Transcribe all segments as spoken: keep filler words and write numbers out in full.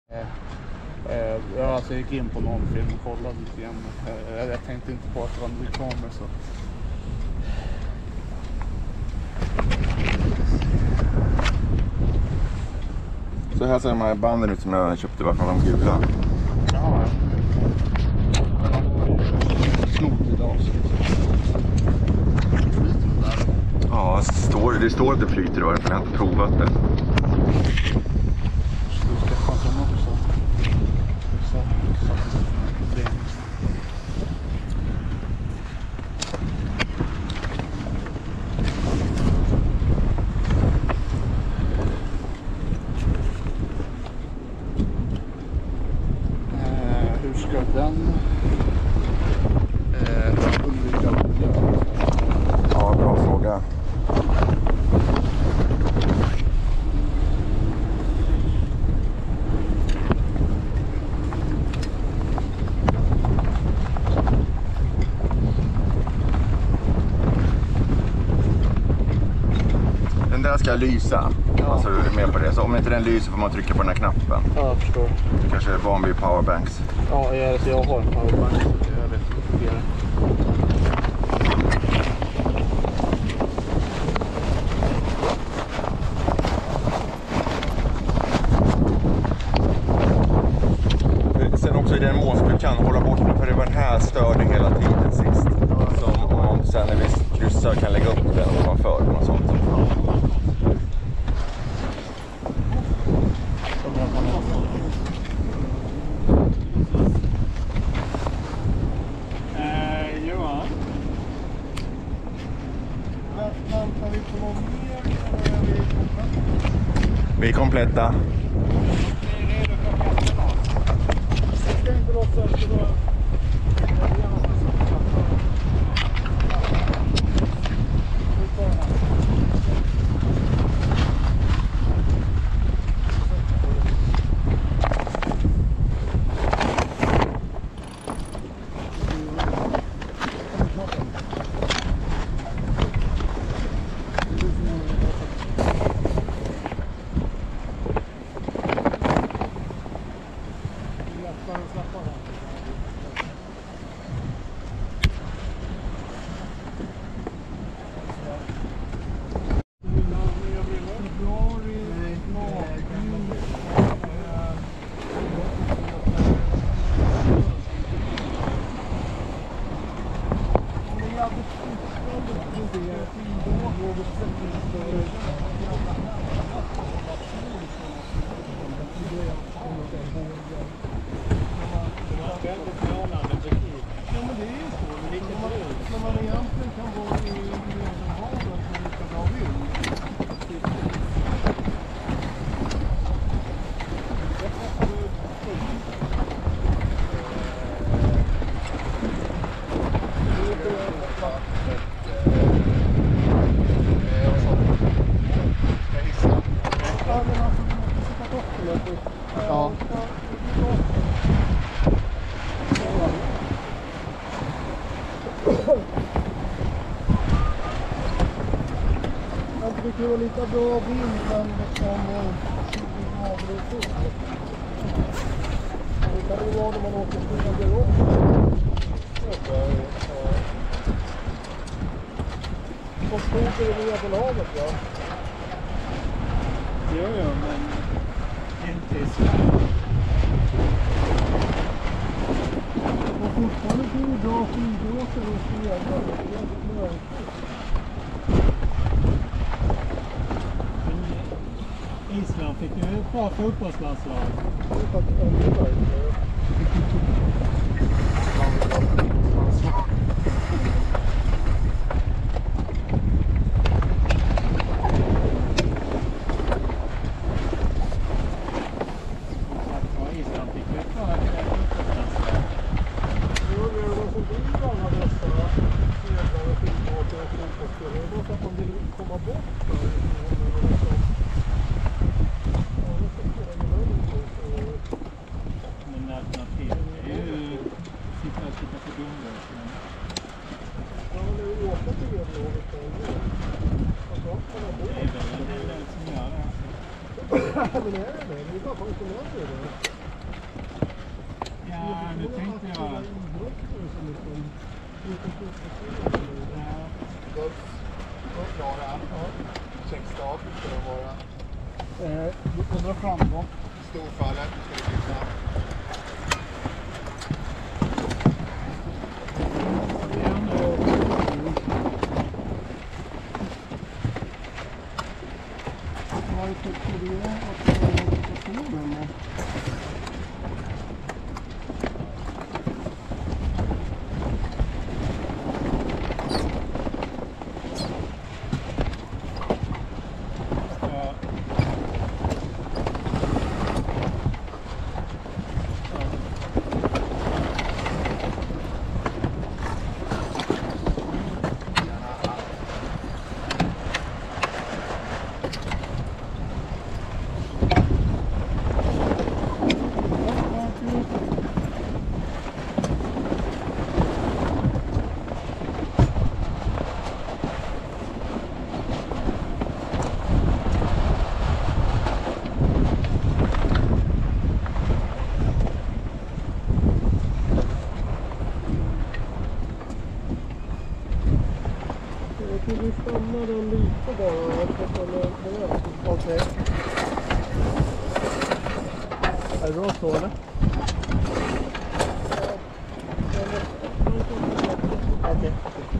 Jag, alltså, jag gick in på någon film och kollade lite grann. Jag, jag tänkte inte på att det var en reklamer så. Så här ser de här banden ut som jag köpte, varför de gula. Ja, snort idag. Ja, det står, det står att det flyter då, för jag har inte provat det. Hur ska den eh, undvika miljö? Ja, bra fråga. Den där ska lysa. Ja. Alltså, du är med på det. Så om inte den lyser får man trycka på den här knappen. Ja, jag förstår. Du kanske är van vid powerbanks. Ja, jag, jag har en powerbank. Jag vet inte hur det är. Sen också i den mån som du kan hålla bort den, för det var den här störde hela tiden sist. Som om sen när vi kryssar kan lägga upp den ovanför och sånt. Eh, Johan? Väntar vi på någon mer eller är vi kompletta? Vi är kompletta. Ska inte låta att det var... Ja. Jag tycker det var lite bra vind, men som tjugo grader och sol. Det kan ju vara när man åker till Europa. På skoter i Medelhavet, ja. Jo, ja, men inte i Sverige. Och fortfarande blir det bra skidåkare och skidåkare. Det är inte mörkt. Island fick ju ett bra fotbollslandslag. Det är faktiskt inte mörkt. Men är det det? Det är bara funktionärer det. dra fram dem. Storfallet, nu ska vi lyssna. Jag har ju tänkt på det att jag har lite på den. Vi stannar den lite bara. Jag ska kolla det. Okej. Är det bra så eller? Okej.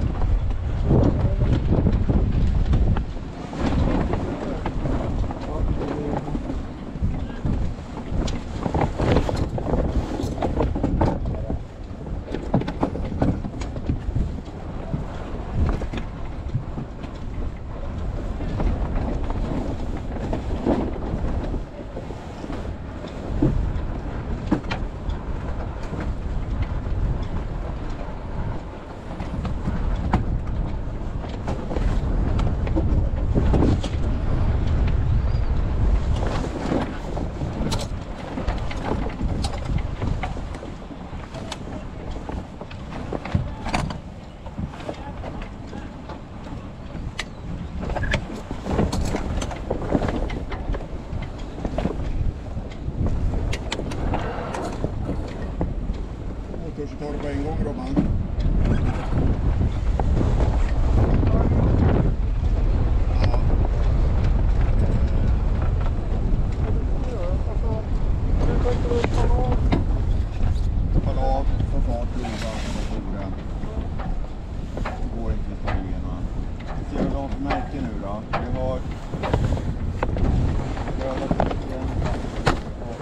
Så tar du på en gång, Robban. Falla av, få fart, lova på bordet. Det går inte att ta igenom. Vi ser vad vi har för märke nu då. Vi har röda tecken och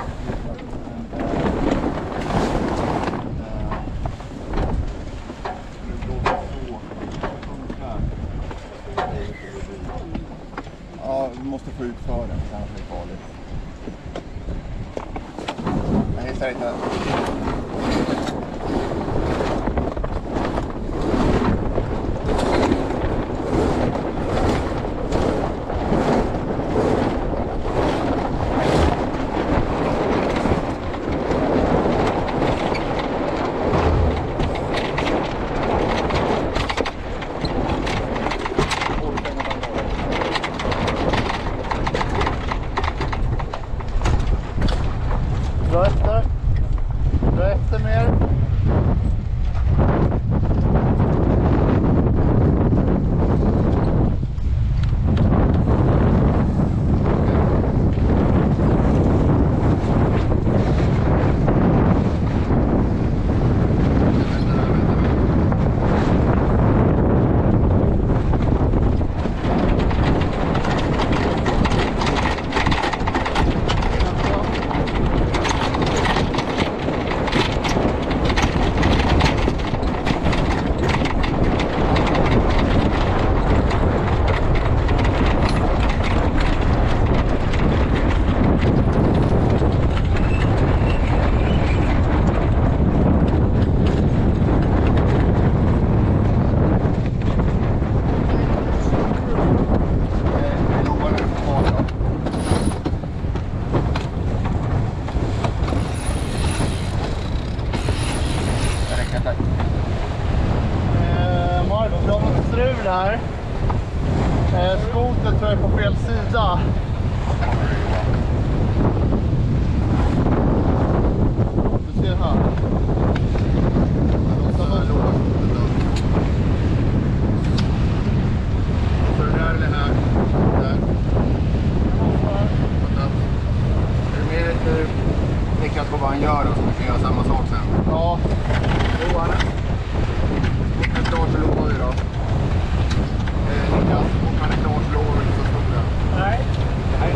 ja, vi måste få ut för den, annars är det farligt. Jag hissar inte. Dra efter. Dra efter mer. Här. Eh, skoten tror jag är på fel sida. Du ser här. Så det där eller här? Där. Niklas på vad han gör och så ska göra samma sak sen. Ja, jo han är. Och ett år så lovar vi då. Eh, Niklas, och han är klar så lovar vi inte så stora. Nej. Nej.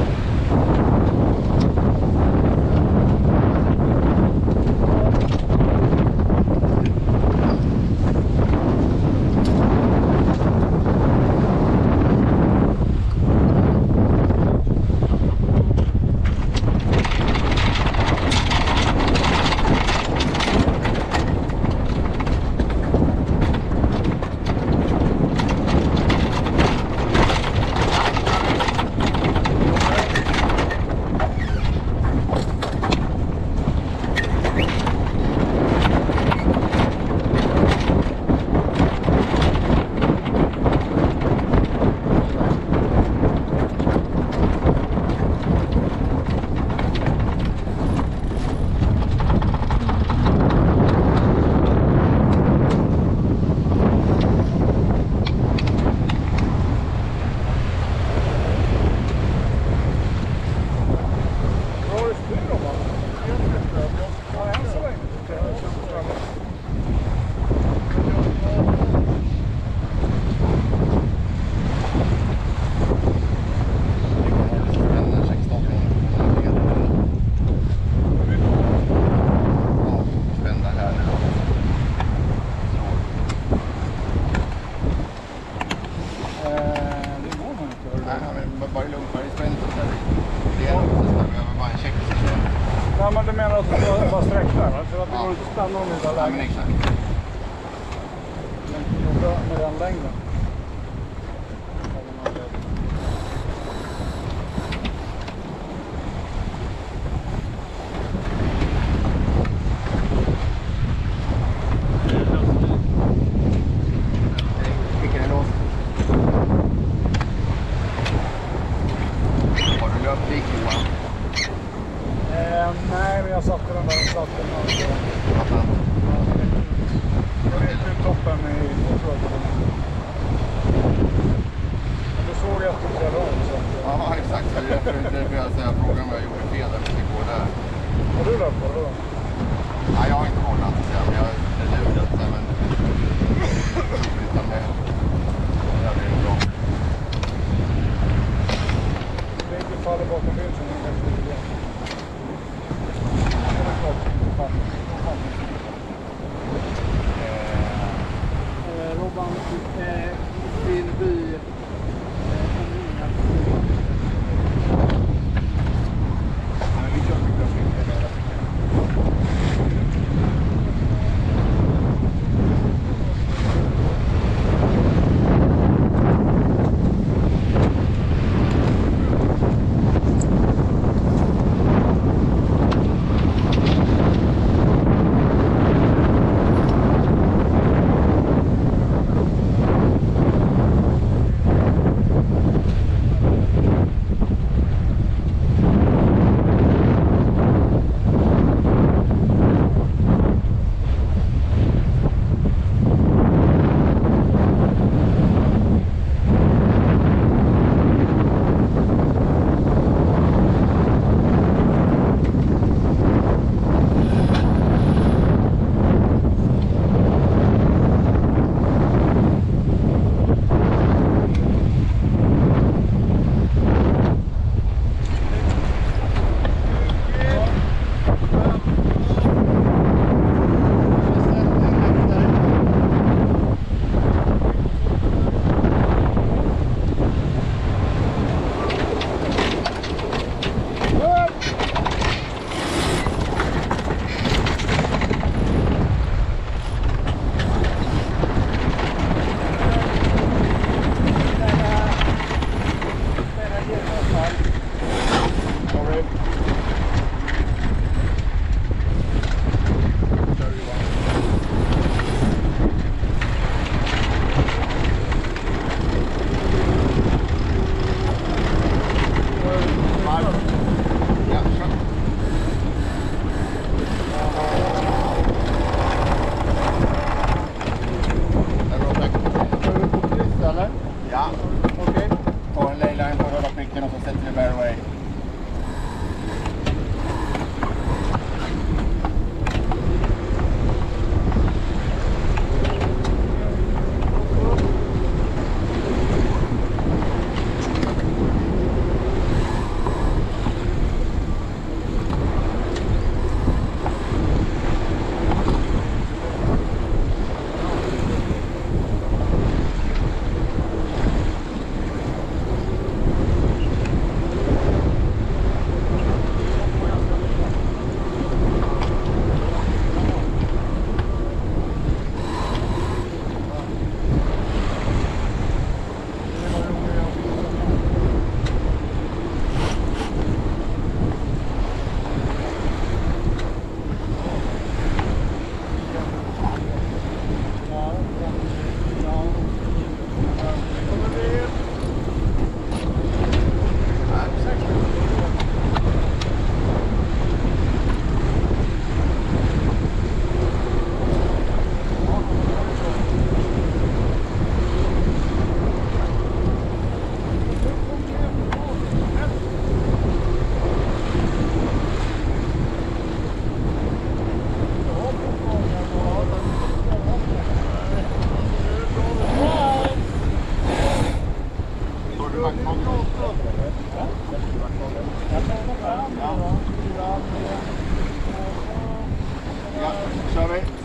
Bara lugnt, bara spänn inte så här. Det är lugnt, så vi har bara en check. Ja, men du menar att du ska bara sträcka där, va? Så att det går inte att stanna om det där Ja, läget. men exakt. Men det är bra med den längden. Vilken är låst? Har du löpt lik Johan? Eh, nej, men jag satte den där och satte den där. Fattar. Jag vet hur toppen är i motorn. Men du såg att du klev av. Ja, exakt. Det är därför, därför jag säger frågan vad jag gjorde fel där vi går där. Har du löpt på det då? Nej, jag har inte kollat. Men jag är lurat. Men... Utan det... Det blir bra. Det är inte faller bakom bilen som är ganska bra. Det är klart inte faller. Robban, din by. Vi kör mikrofon.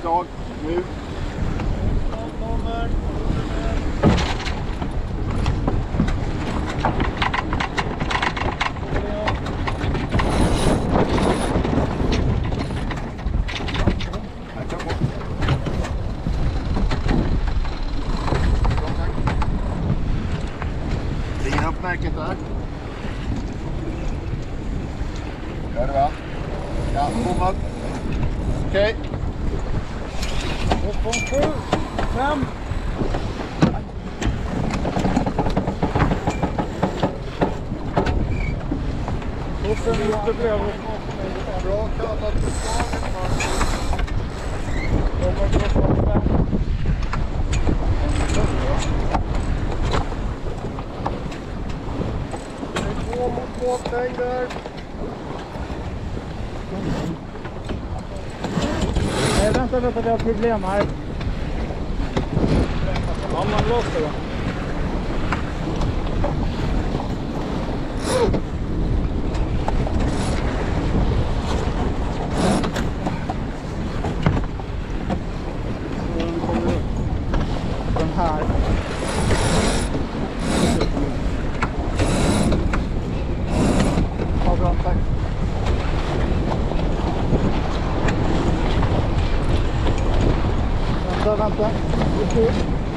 slag. Nu. Kommer. Lägger upp märket där. Gör det va? Ja, bommat. Okej. Upp på sju. Fem. Kursen ute bredvid. Bra kapat på slaget. Kommer på fem. Två mot båtlängder. Nej, vänta, vänta, vi har problem här. Ja, man låter det. Den här. Ja, bra, tack. Vänta, vänta. Okej.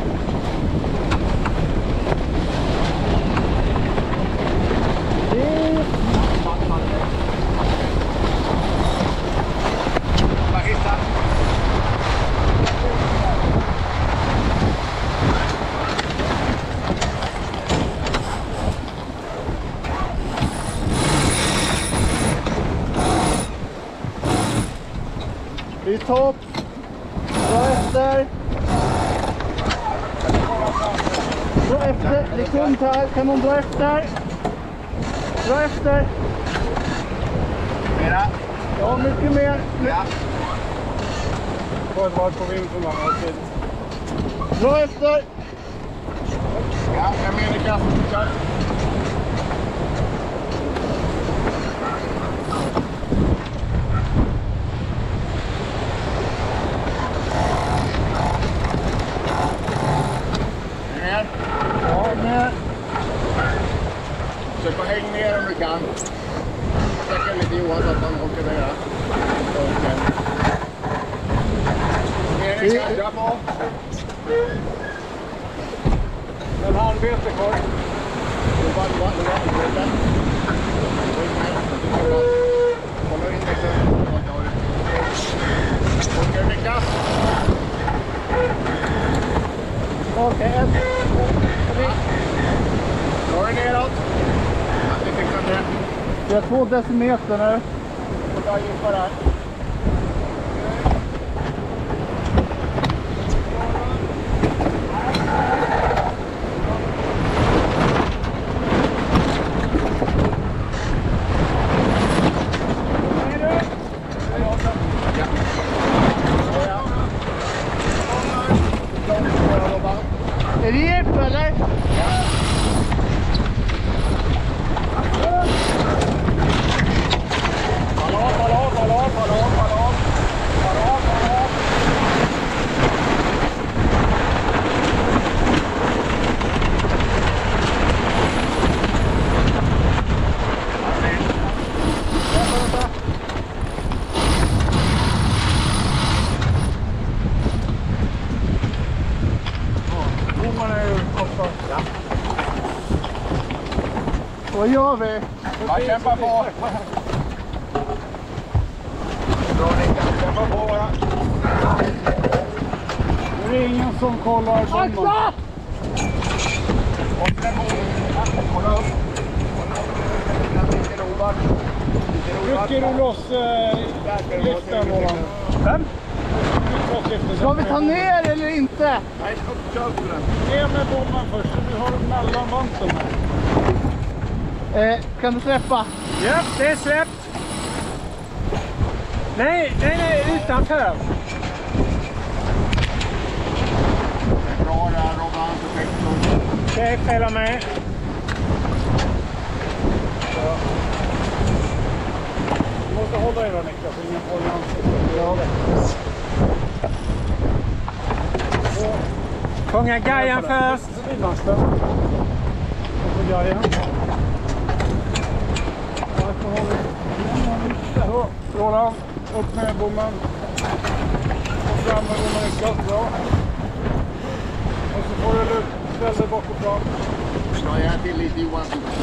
I topp. Dra efter. Dra efter. Det är tungt här. Kan någon dra efter? Dra efter. Mera. Ja, mycket mer. Ja. Få ett varv på vinkeln. Dra efter. Ja, jag menar i kassen. Ja, med. Försök att hänga ner om du kan. Sträcka lite Johan så att han åker med det. Ner i kassen på. En handbete kvar. Det var det var det var det. Kommer in lite. Åker med kassen. Okej, ett. Dra dig neråt. Att vi fixar det. Vi har två decimeter nu. Och ta in där. Är det djup eller? Hallå, hallå, hallå, hallå, hallå. Hallå, hallå. Ja. Vad gör vi? Bara kämpa på. Bra Nicka, kämpa på bara. Det är ingen som kollar bomben. Och den bomben. Kolla upp. Lite rovad. Rycker du loss eh, lyften, Roland? Vem? Ska vi ta ner eller inte? Nej, upp, kör på den. Ner med bomben först, så vi har den mellan vanten här. Eh, kan du släppa? Ja, det är släppt. Nej, nej, nej, utanför. Det är bra där, Robban. Okej, fälla med. Du måste hålla i då, Niklas, så ingen får i ansiktet. Ja. Fånga gajan först. Civilmasten. Och så gajan. Så, Roland, upp med bommen. Och fram med bommen i skott, bra. Och så får du luft, ställ dig bak och fram. Ja, jag till lite Johan.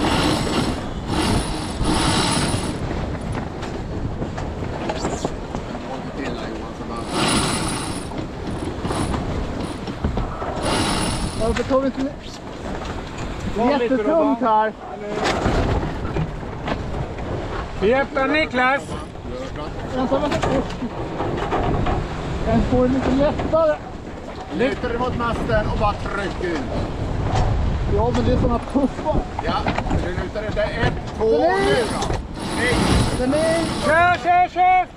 Varför tar vi inte med? Det är jättetungt här. Vi öppnar Niklas. Vänta, vänta. Den får lite lättare. Luta dig mot masten och bara tryck ut. Ja, men det är såna puffar. Ja, du lutar dig. Det är ett, två och nu då. Den är... Kör, kör, kör!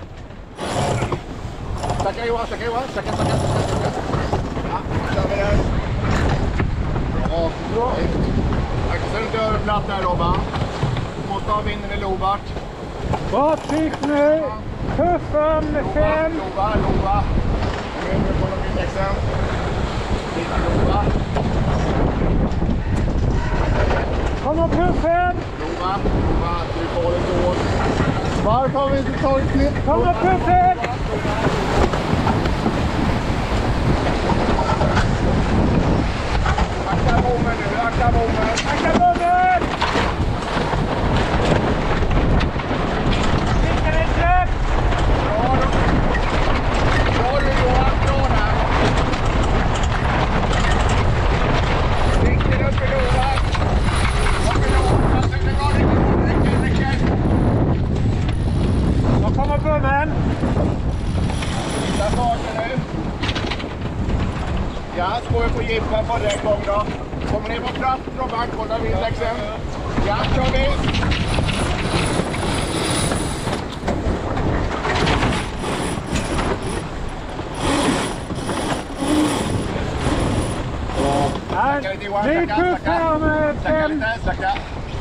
Stacka Johan, stacka Johan. Stacka, stacka, stacka. Ja, då kör vi där. Bra. Bra. Axeln inte överplatt där, Robban. Du måste ha vinden i Lobart. Bra tryck nu. Puffen med fem. Lova, lova. Nu kommer vindexen. Lite lova. Kommer puffen. Lova, lova. Du får lite hårt. Varför har vi inte tagit med? Kommer puffen. Akta bommen nu, akta bommen. Akta bommen. Skicka den släpp. Bra då. Bra du Johan, bra där. Riktigt upp i Lova. Upp i Lova. Det var riktigt, riktigt, riktigt. Då kommer bommen. Där farten nu. Ja, ska vi på jippa på den gång då. Kommer ni på plats från bankkollar vindexen? Ja, kör vi. Släcka lite Johan, Ny släcka, puff här med släcka fem. lite, släcka.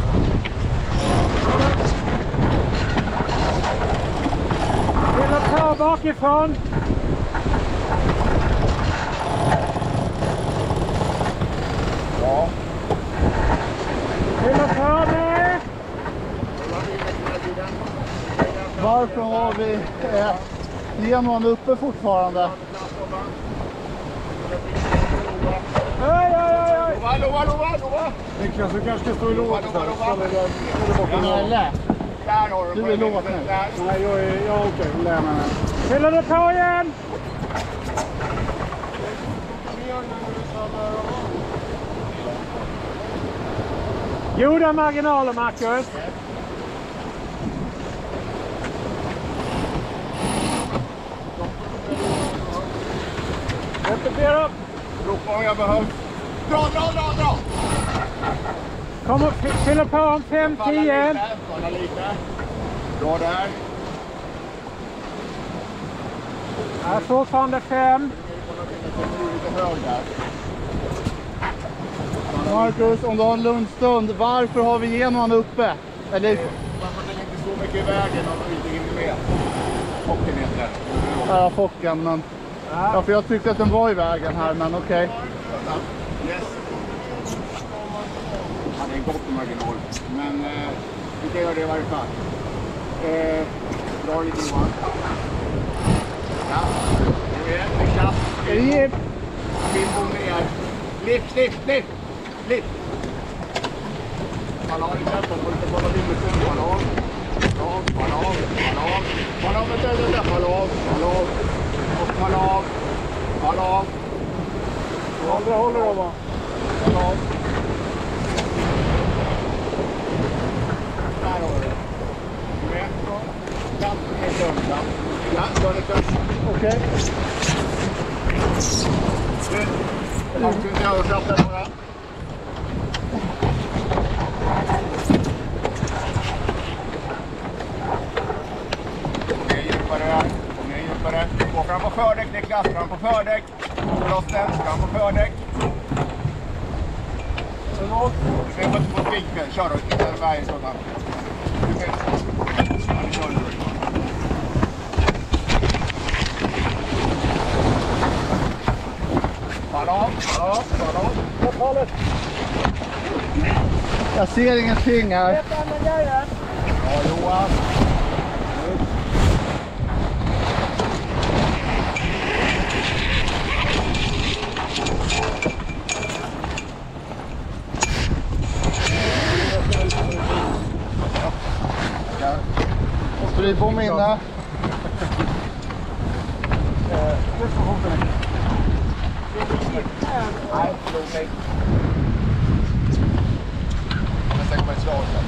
Fylla på bakifrån. Ja. Fylla på nu. Varför har vi eh, genom uppe fortfarande? Oj, oj, oj, oj. Lova, lova, lova, lova. Niklas, du kanske ska stå i låt Lova, lova, lova. Eller? Där har du. Du är lovat nu. Där. Nej, jag är... Ja, okej. Lär mig. Fyller du på igen? Goda marginaler, Marcus. Repetera. Ropa om jag behövs. Dra, dra, dra, dra. Kom och fy- fylla på om fem Falla tio. lite, falla lite. Bra där. Ja, fortfarande fem. Du är lite hög där. Marcus, om du har en lugn stund, varför har vi genom uppe? Eller... Varför det inte så mycket i vägen om du inte hinner med? åttio meter. Ja, Focken, men... Ja, för jag tyckte att den var i vägen här, men okej. Yes. Ja, det är en gott marginal. Men eh, vi kan göra det i varje fall. Eh, dra lite Johan. Ja, nu är det klass. Jip. Bimbo ner. Lift, lift, lift. Lift. Fall av lite. De får inte kolla bimbo. Fall av. Fall av. Fall av. Fall av. Fall av. Vänta, vänta. Fall av. Fall av. Och fall av. Fall av. Andra håller då, va? Fall av. Där har du det. Med. Kanten är dömda. Ja, då är det dömda. Okej. Jag ska inte överflatta det bara. Kom ner djupare. Kom ner djupare. Gå fram på fördäck, Niklas. Fram på fördäck. Loss den. Fram på fördäck. Du ser inte på vinkeln. Kör då. Inte en väg sådan. Du kan... Ja, det kör du. Fall Ballong, ballong, ballong. Jag ser ingenting här. Vet andra grejer? Ja, Johan. Måste du påminna? Nej, okej. Men sen kommer ett slag sen.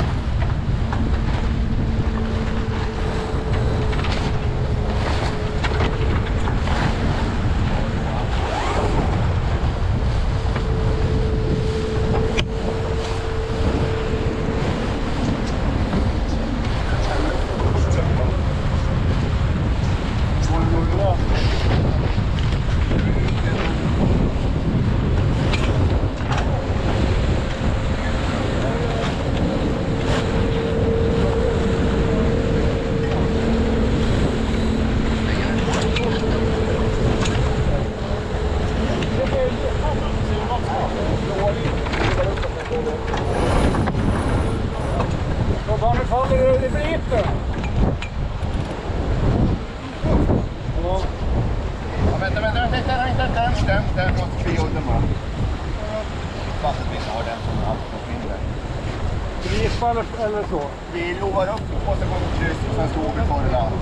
Barnet faller det blir inte. Ja, vänta, vänta, vänta, vänta, vänta, den, den, den måste vi udden bara. Fast att vi inte har den som allt som finns där. Gripa eller, eller så. Vi lovar upp och sen går vi kryss och sen står vi för det land.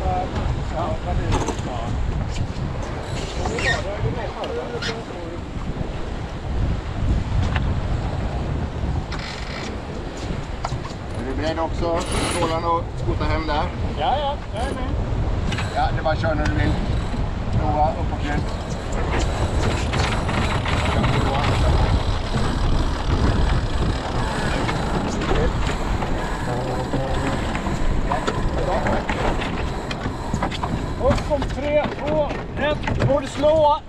Är du beredd också, Roland, och skota hem där? Ja, ja, jag är med. Ja, det är bara att köra när du vill. Prova, upp och kryss. Upp om tre, två, ett. Borde slå.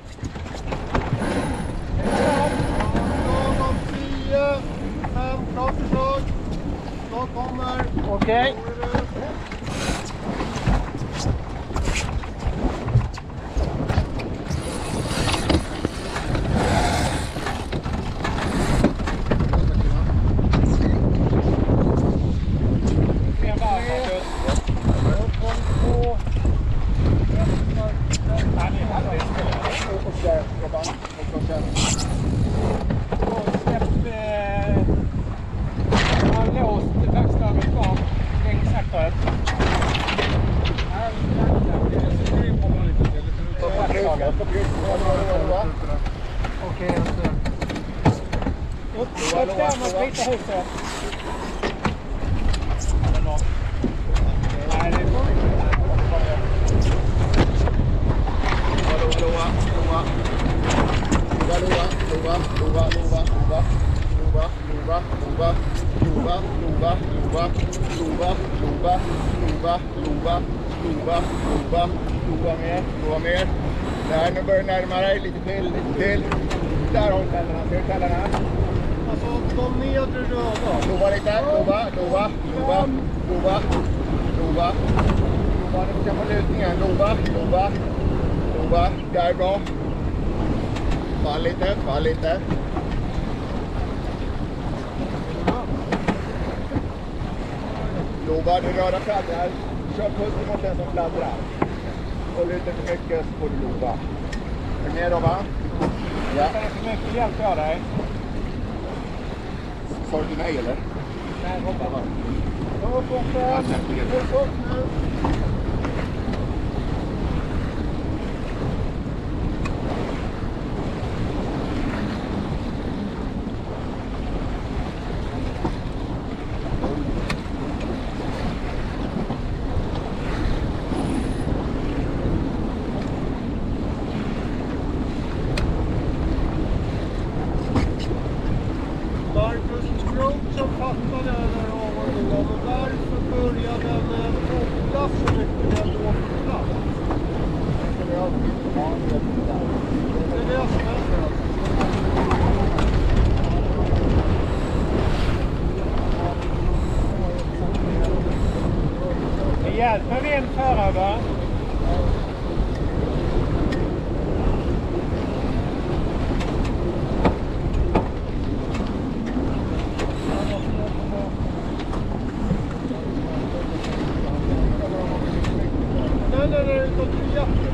Om tio, fem, klart förslag. Då kommer. Okej. Okej, alltså. Upp där mot Vita huset. Nej, det är bra. Lova, lova, lova. Lova, lova, lova, lova, lova. Lova, lova, lova. Lova, lova, lova. Lova, lova, lova. Lova, lova, lova. Lova mer, lova mer. Där, nu börjar närma dig lite till, lite till. Där har du tänderna, ser du tänderna? Alltså, de nedre röda. Lova lite, lova, lova, lova, lova, lova. Lova, nu ska få lutningen. Lova, lova, lova. Där, bra. Fall lite, fall lite. Lova, du röra fladdrar. Kör puss mot den som fladdrar. Håll ut för mycket så får du lova. Är du med då, va? Ja. Det är för mycket, hjälper jag dig. Sa du nej eller? Nej, hoppa bara. Upp och fram. Upp upp nu. Marcus Strode som fattade över avgången, men varför började den odla så mycket när då på plats? Det är det som händer alltså. Det hjälper vi en förare, va?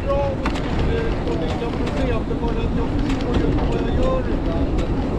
bra och inga problem. Det var att jag förstår ju vad jag gör ibland.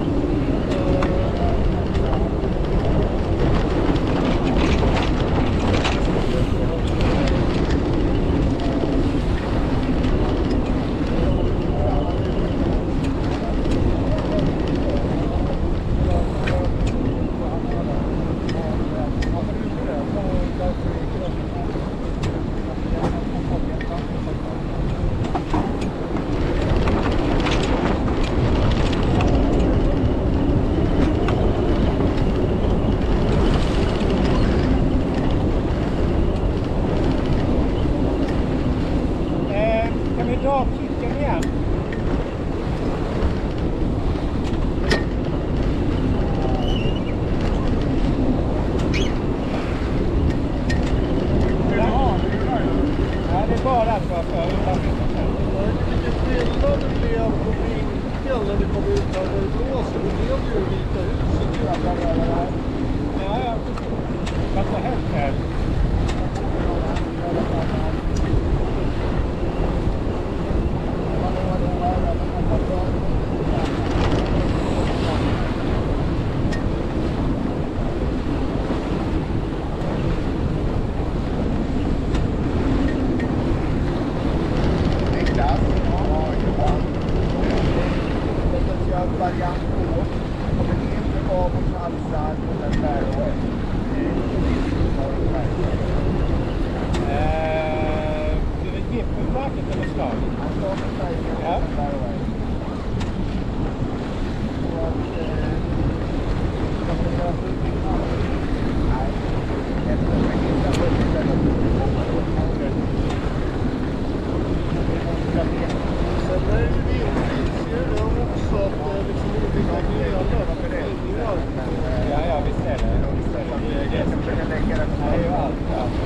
Kan vi dra kicken igen? Ja, det är bara att vara för Vilken skillnad det blev på vinkeln när vi kom ut här när det blåser. Det blev ju Vita huset. Ja, ja. Fast det här här. Variant två kommer inte vara på halsar och den där och Eh, det är Gippenverket eller slag? Ja. Sen är det ju ser det också att det liksom olika grejer. Ja, ja, visst är det. Visst är det. Det är som försöka lägga det. Det är ju allt.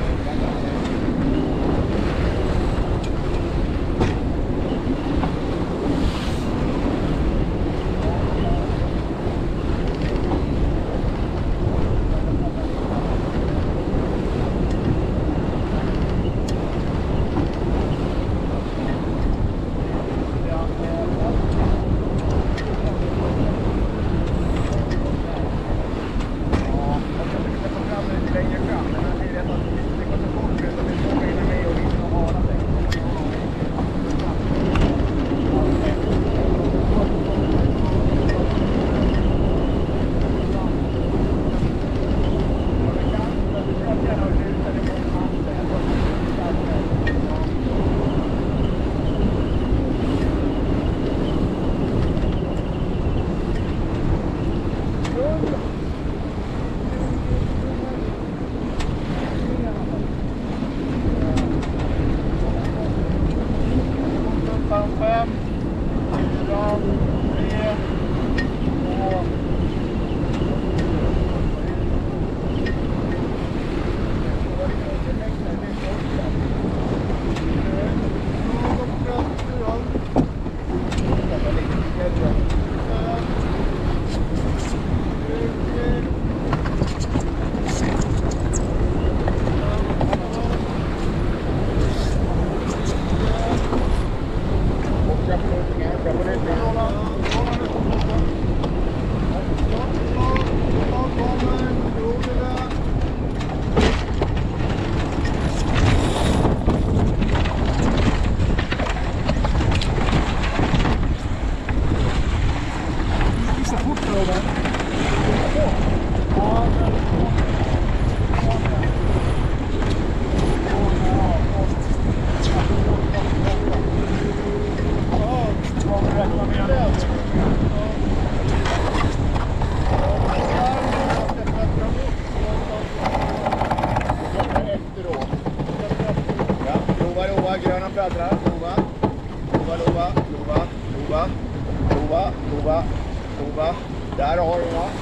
Gröna fladdrar, lova, lova, lova, lova, lova, lova, lova, lova, där har du va.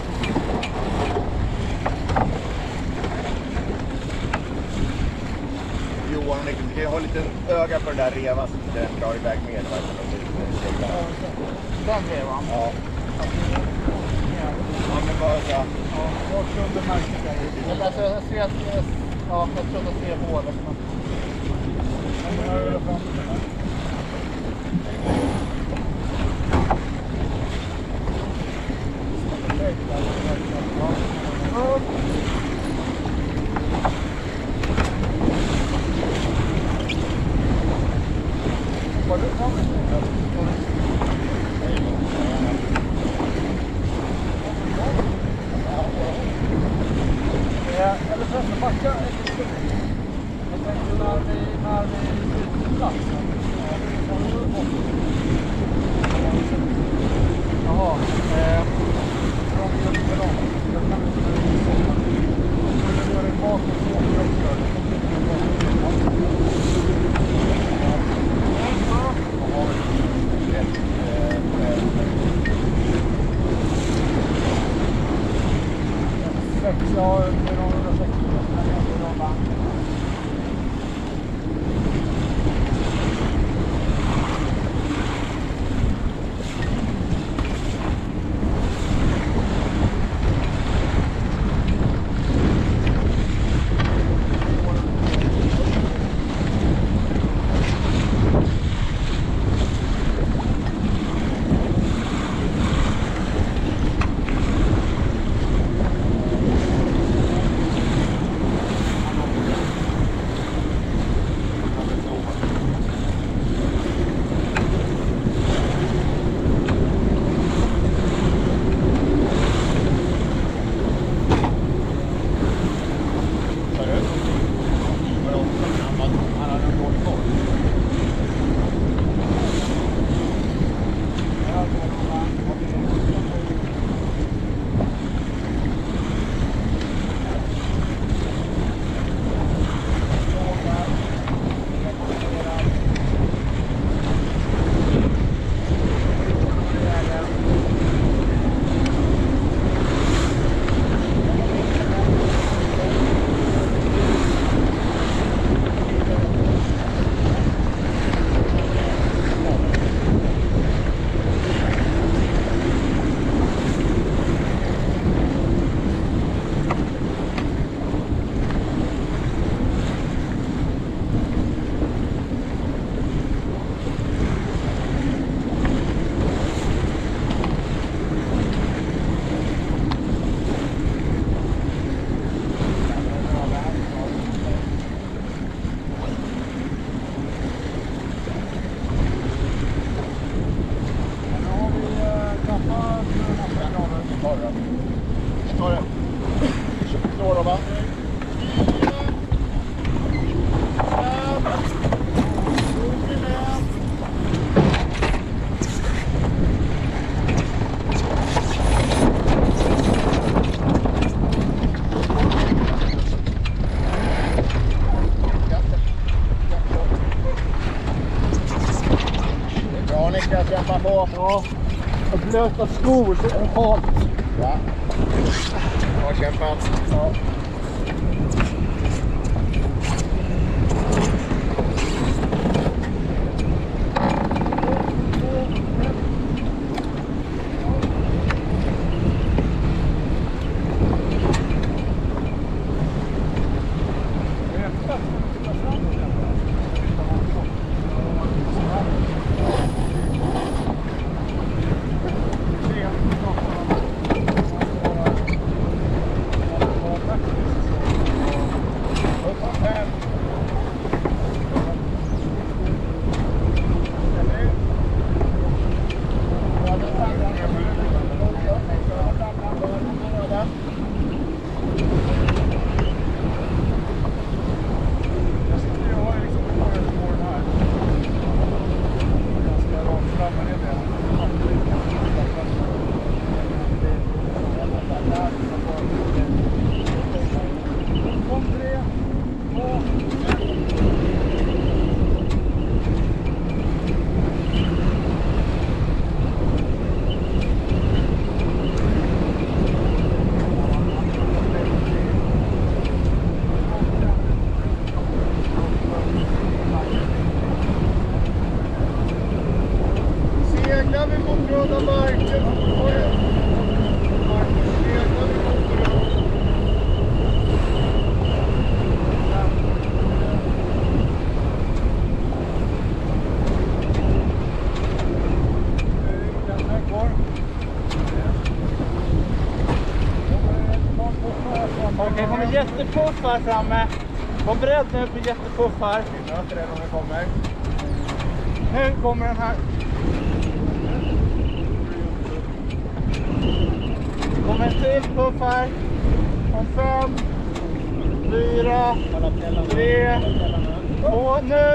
Johan, du kan ju ha lite öga på det där reva så att den drar iväg med. Den revan? Ja. Ja, men bara så. Ja, Vart under märket där? alltså, jag ser att, ja, jag tror att jag ser båda. Men jag gör det fram till den här. Hoppar du fram? Eller förresten backa. Jag tänkte när vi, när vi byter plats. Jaha. Eh, från Göteborg. Jag kan inte komma. Jag skulle gå en bak och så åker jag också. Ja, det är någon hundrasextio. Kämpa på. Ja, och blöta skor så är det halt. Ja. Bra kämpat. Ja. Seglar vi mot röda marken. Marken seglar vi mot röda. Den är kvar. Okej, det kommer jättepuff här framme. Var beredd nu på jättepuff här. Vi möter den om det kommer. Nu kommer den här. Kommer en till puff här. Om fem, fyra, tre, två, nu.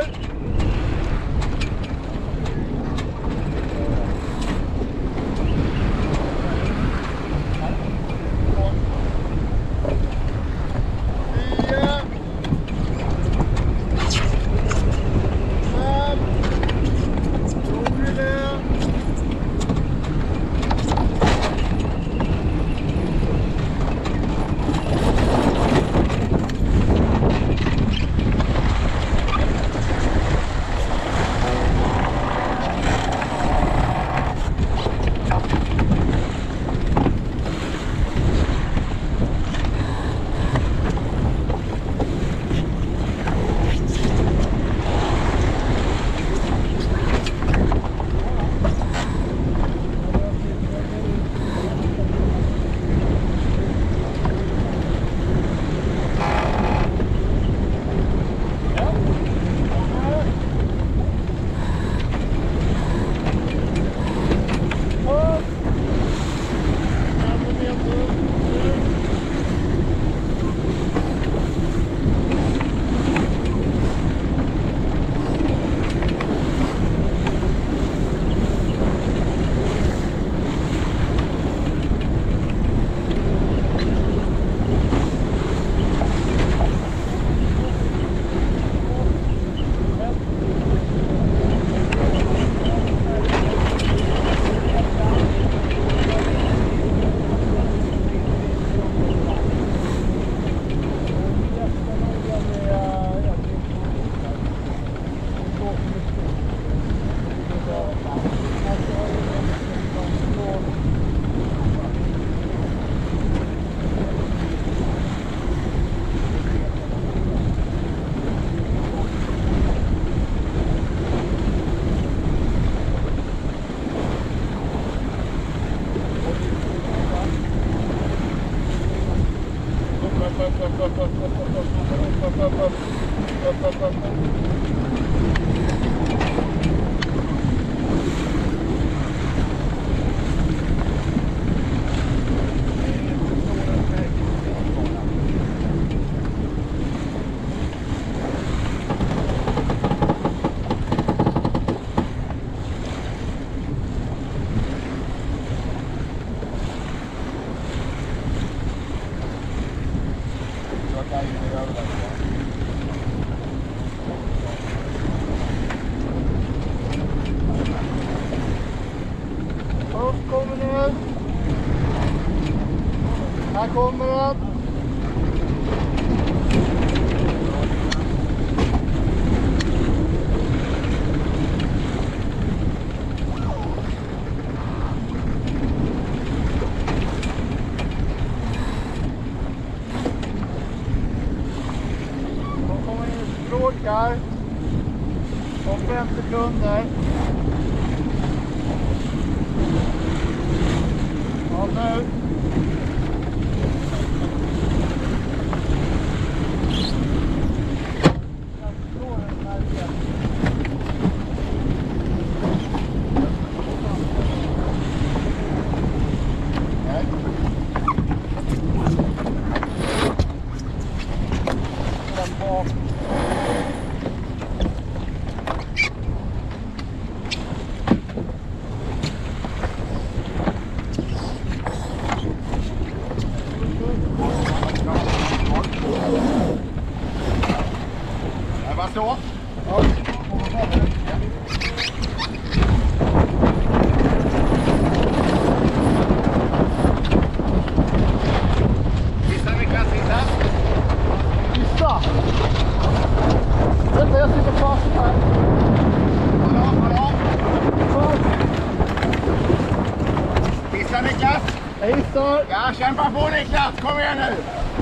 Upp kommer nu. Här kommer den. De kommer in i stråkar om fem sekunder. Ja, nu. Så. Sista Niklas, sista. Sista! Vänta, jag sitter fast här. Hallå, hallå. Fast. Sista Niklas. Jag hissar. Ja, kämpa på Niklas, kom igen nu.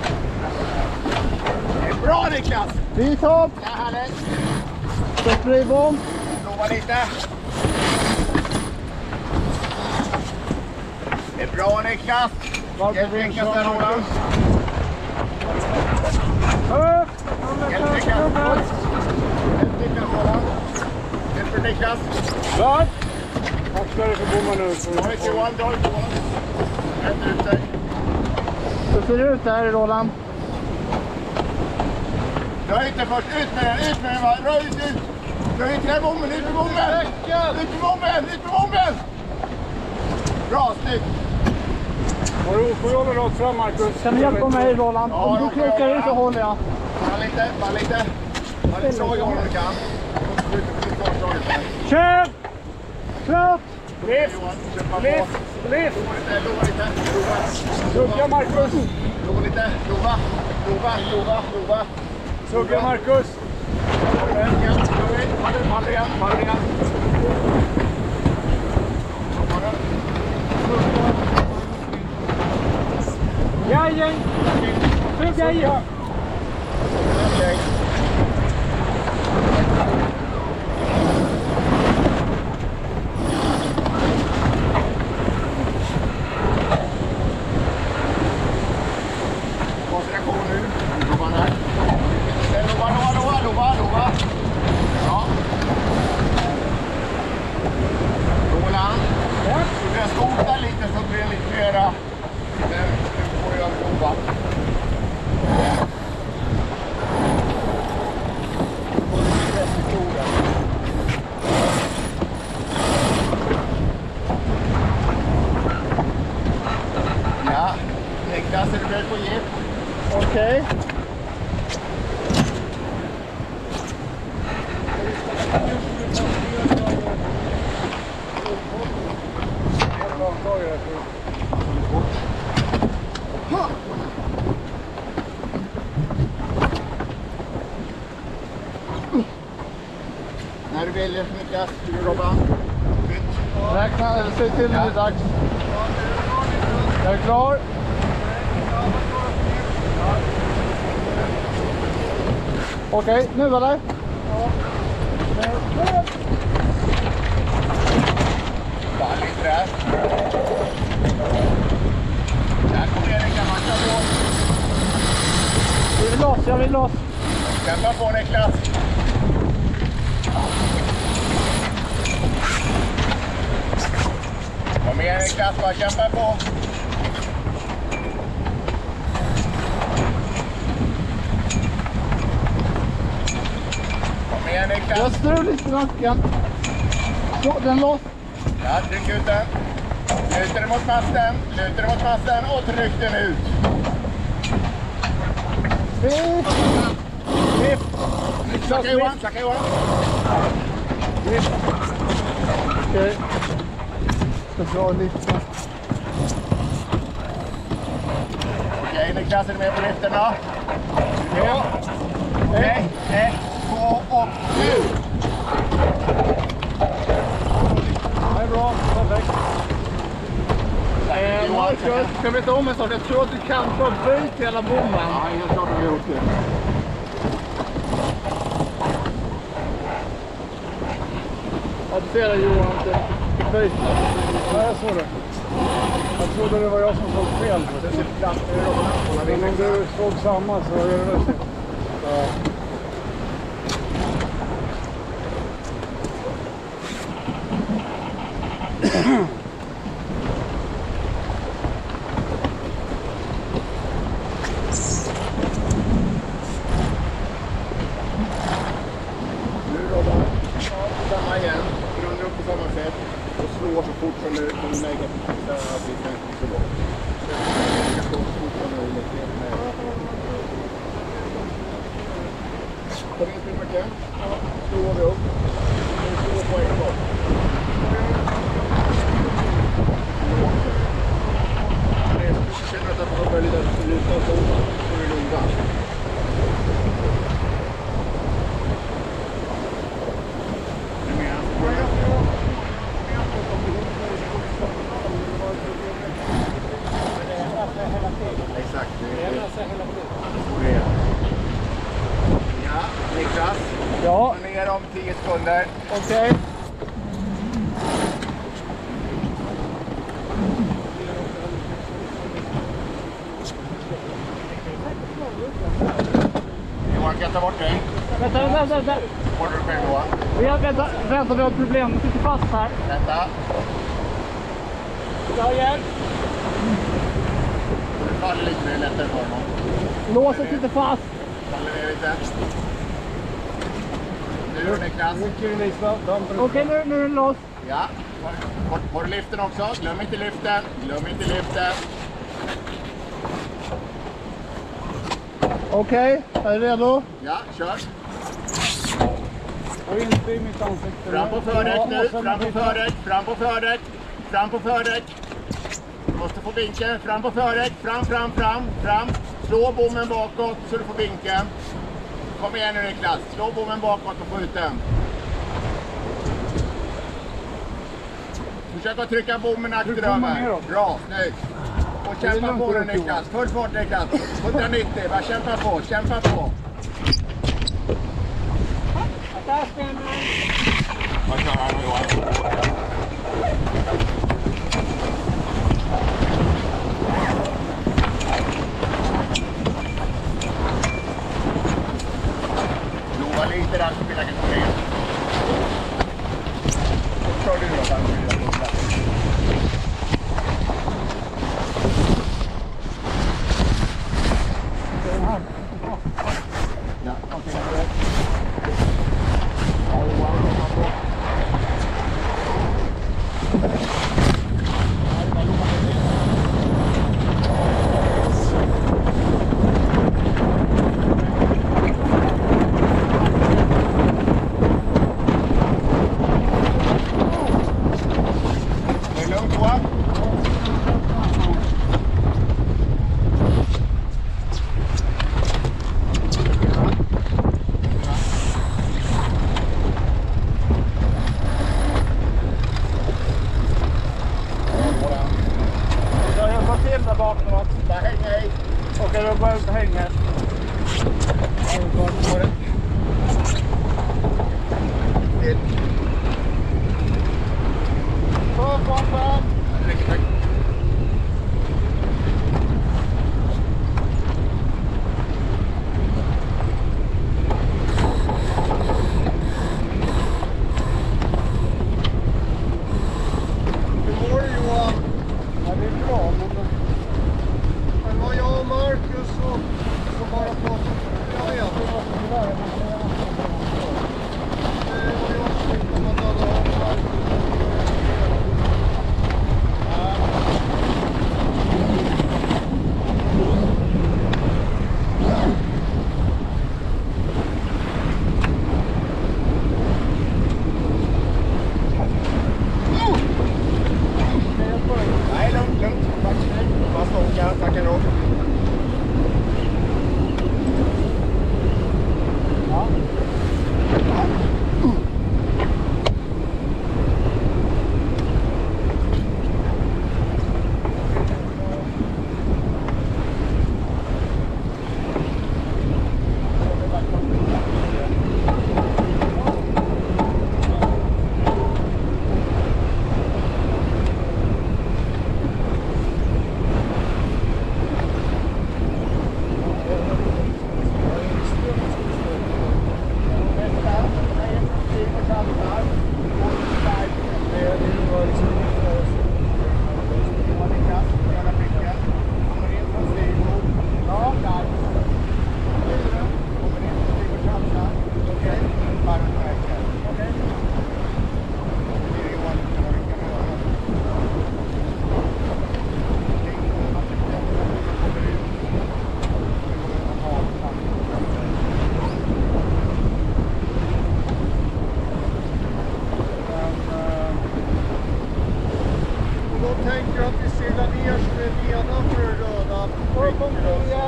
Det är bra Niklas. Vithopp. Ja, härligt. Spraybombs. Prova lite. Det är bra Niklas. Hjälp Niklas där Roland. Hjälp Niklas. Hjälp Niklas Roland. Hjälp du Niklas. Där! Akta dig för bommen nu. Dra ut Johan, dra ut Johan. Rätt ut dig. Hur ser det ut där, Roland? Dra ut den först, ut med den, ut med den va. Dra ut, ut. Dra ut den här bomben, ut med bomben. Ut med bomben, ut med bomben. Bra, snyggt. Har du oförhållet rakt fram, Marcus? Kan du hjälpa mig, Roland? Ja, Om du jag krokar kan i göra. så håller jag. Bara lite, bara lite. Bara lite så Johan om du kan. Kör! Klart! Lift, lift, lift. Lova lite, lova lite. Sugga, Marcus! Lova lite, lova, lova, lova, lova. Sugga, Marcus! Fall igen, fall igen. Ja, gäng! Sugga i! Koncentration nu. Lova här. Lova, lova, lova, lova, lova. Ja. Roland. Du kan skota lite så blir det lite mera. Nu får jag lova. Ja, Niklas, är du beredd på gift? Okej. När du vill, Niklas, du vill jobba. Räkna, eller säg till när det är dags. Jag är klar. Okej, nu eller? Bara lite där. Där kommer igen, Niklas, man kan få. Jag vill loss, jag vill loss. Kämpa på, Niklas. Kom igen, Niklas, bara kämpa på. Kom igen, Niklas. Jag strör lite i nacken. Så, den loss. Ja, tryck ut den. Luta den mot masten, luta den mot masten och tryck den ut. Vipp. Vipp. Snacka Johan, snacka Johan. Vipp. Okej. Ska dra lite. Okej, Niklas, är du med på liften då? Ja. Okej, ett, två och nu. Det är bra, perfekt. Eh, Marcus, ska vi ta om en sak? Jag tror att du kan få böjt hela bommen. Ja, helt klart har vi gjort det. Ja, du ser det Johan, att det är böjt. Ja, jag såg det. Jag trodde det var jag som såg fel. Men om du såg samma så är det väl så. Ja. Nu Robban, samma igen. Grundar upp på samma sätt och slår så fort som det kommer negativt. Så att vi kan inte slå bort. Vi ska slå så fort som möjligt. Kom in till Mackan. Slår vi upp. Nu slår på en gång. Känner att det får börja lite luta och så får du lugna. Exakt. Det är ja, Niklas. Ja, Ner om tio sekunder. okej. Johan kan ta bort dig. Vänta, vänta, vänta. Håller du själv Johan? Ja, vänta, vänta, vi har ett problem. Vi sitter fast här. Vänta. Bra hjälp. Du faller lite mer lättare för honom. Låset sitter fast. Faller ner lite. Nu är det Niklas. Okej, nu, nu är den loss. Ja. Har, har du liften också? Glöm inte liften. Glöm inte liften. Okej, är du redo? Ja, kör. Och inte i mitt ansikte. Fram på fördäck nu. Fram på fördäck. Fram på fördäck. Fram på fördäck. Du måste få vinkeln. Fram på fördäck. Fram, fram, fram. Fram. Slå bommen bakåt så du får vinkeln. Kom igen nu Niklas. Slå bommen bakåt och få ut den. Försök att trycka bommen akteröver. Bra, snyggt. Och kämpa på den Niklas. Full fart Niklas. hundranittio. Bara kämpa på. Kämpa på. Där stämmer. Vad kör han nu Johan? Lova lite där så bilen kan komma ner. Kör du då, Danko. Ja, okej. Det är lugnt va? Jag hjälper till där bak nu. Bara hänga i. Okej, då börjar jag hänga. Kom, kom, kom. Hur mår du Johan? Ja, det är bra. Det var jag och Marcus som, som bara pratade. Jag vet. Det var jag som inte kom att alla har Marcus. Nej, lugnt, lugnt. Tack så mycket. Bara stånka, tackar då. Tänker att vi seglar ner så det är nedanför det röda. Upp om tio.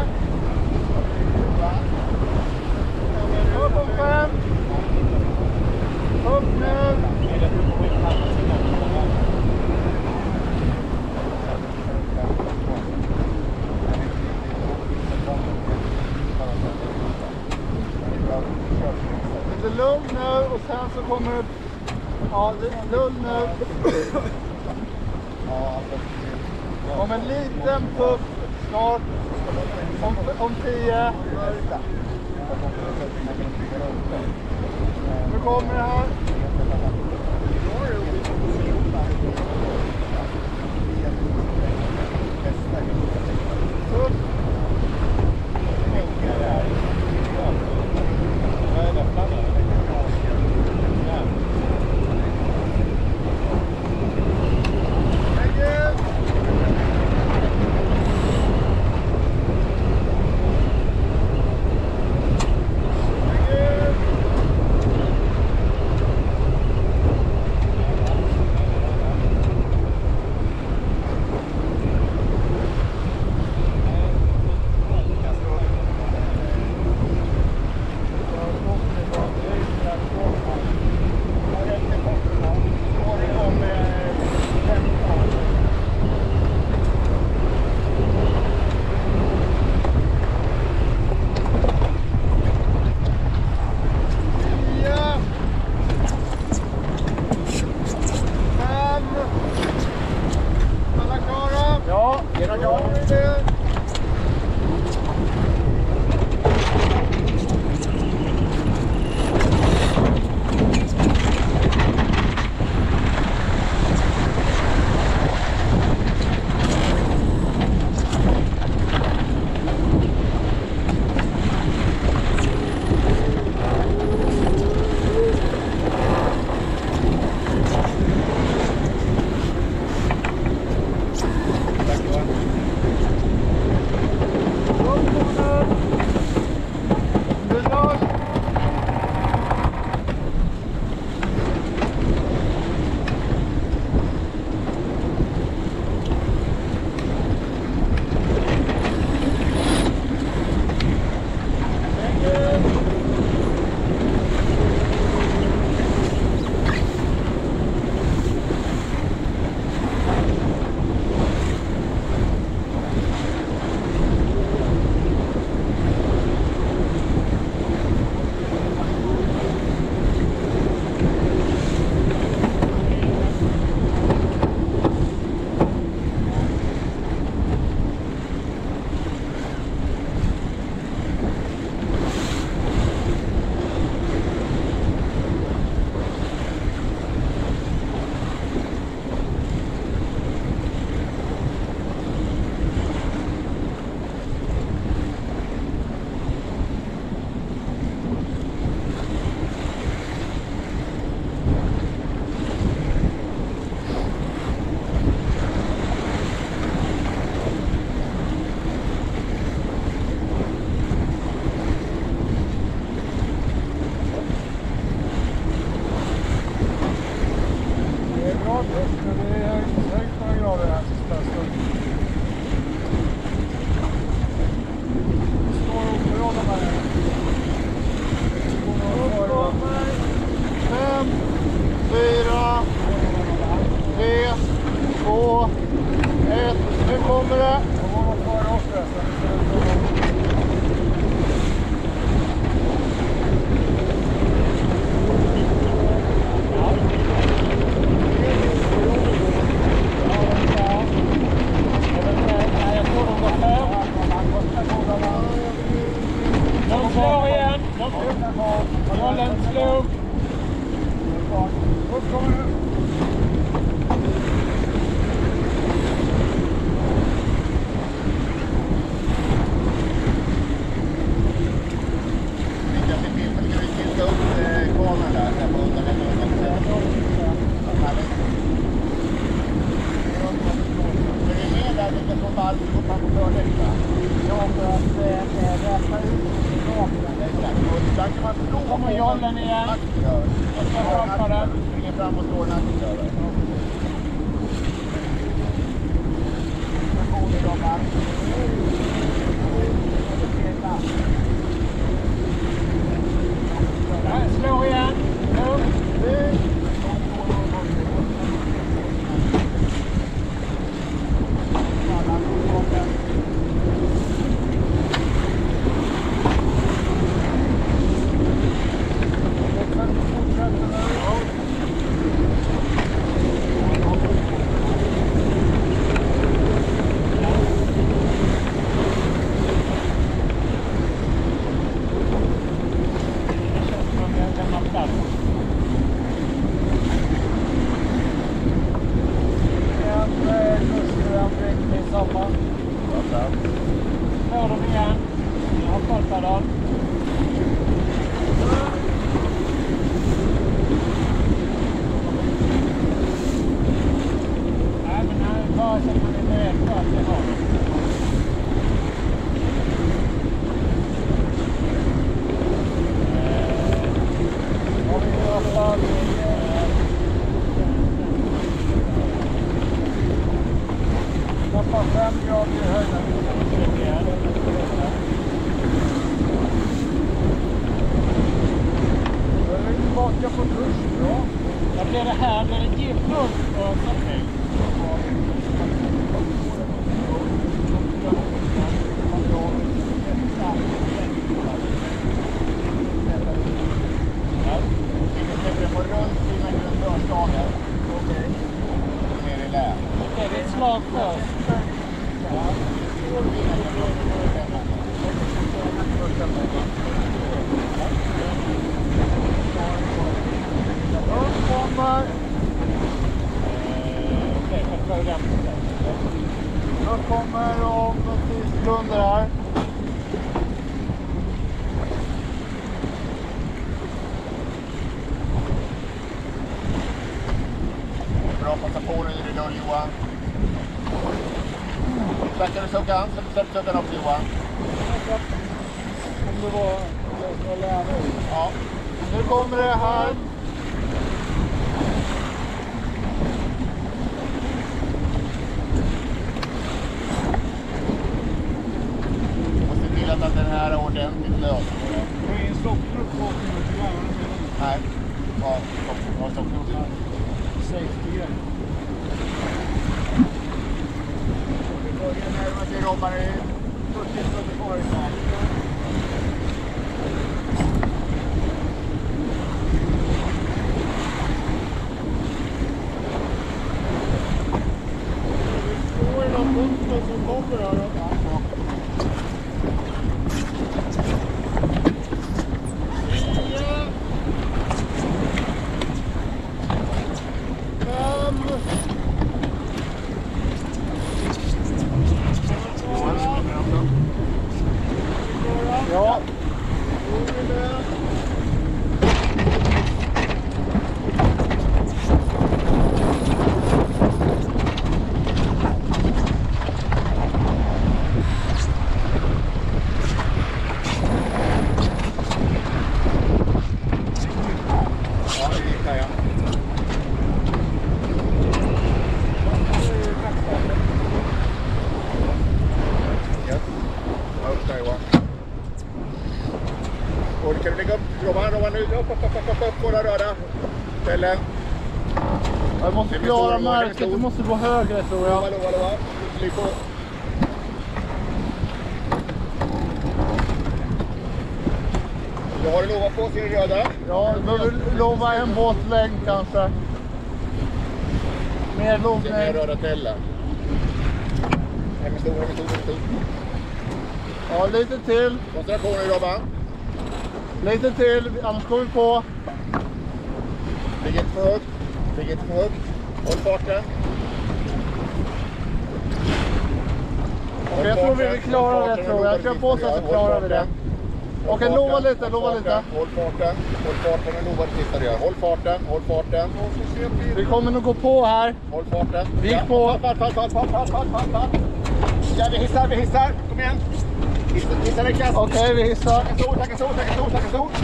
Upp om fem. Upp nu. Lite lugn nu och sen så kommer... Ja, lugn nu. Om en liten puff snart. Om, om tio. Nu kommer det här. Upp. Tappa fem grader i höjden. Då är vi tillbaka på kurs, bra. Vad blir det här? Blir det Gibbons och something? Okej, det är ett slag först. De kommer. Okej, jag får följa. De kommer om tio sekunder här. Bra, passa på dig i dörren Johan. Släcker du suckan? Släpp suckan också Johan. Om det var jag ska lära mig. Ja. Nu kommer det här. Måste se till att den här är ordentligt lös. Det är en stoppknupp bakom mig till läraren. Nej. Ja, stopp. Ja, stopp. Safety-grej. Vi börjar närma sig Robban i fyrtio sekunder kvar i snart. Det står ju någon bussen som kommer här. Ja. Ja, det gick där ja. Yes. Ja, upp där Johan. Och kan du lägga upp Robban, Robban nu? Upp, upp, upp, upp, upp, upp, båda röda. Ställe. Jag måste klara märket, du måste gå högre tror jag. Lova, lova, lova. Slipp på. Du har du lovat på sin röda? Ja, du behöver lova en båtlängd kanske. Mer Den lovning. röda tällen. Hem med stor, hem med stor, hem med stor. Ja, lite till. Koncentration nu Robban. Lite till, annars går vi på. Ligg inte för högt. Ligg inte för högt. Håll farten. Okej, jag tror vi vill klara det tror jag. Jag kör på så att klarar vi det. Okej, lova lite, lova lite. Håll farten, håll farten och lova det sista du gör. Håll farten, håll farten. Vi kommer nog gå på här. Håll farten. Vi gick på. Fall, fall, fall, fall, fall, fall, fall, fall. Ja, vi hissar, vi hissar. Kom igen. Hissa, hissa Niklas. Okej, vi hissar. Tacka stor, tacka stor, tacka stor, tacka stor.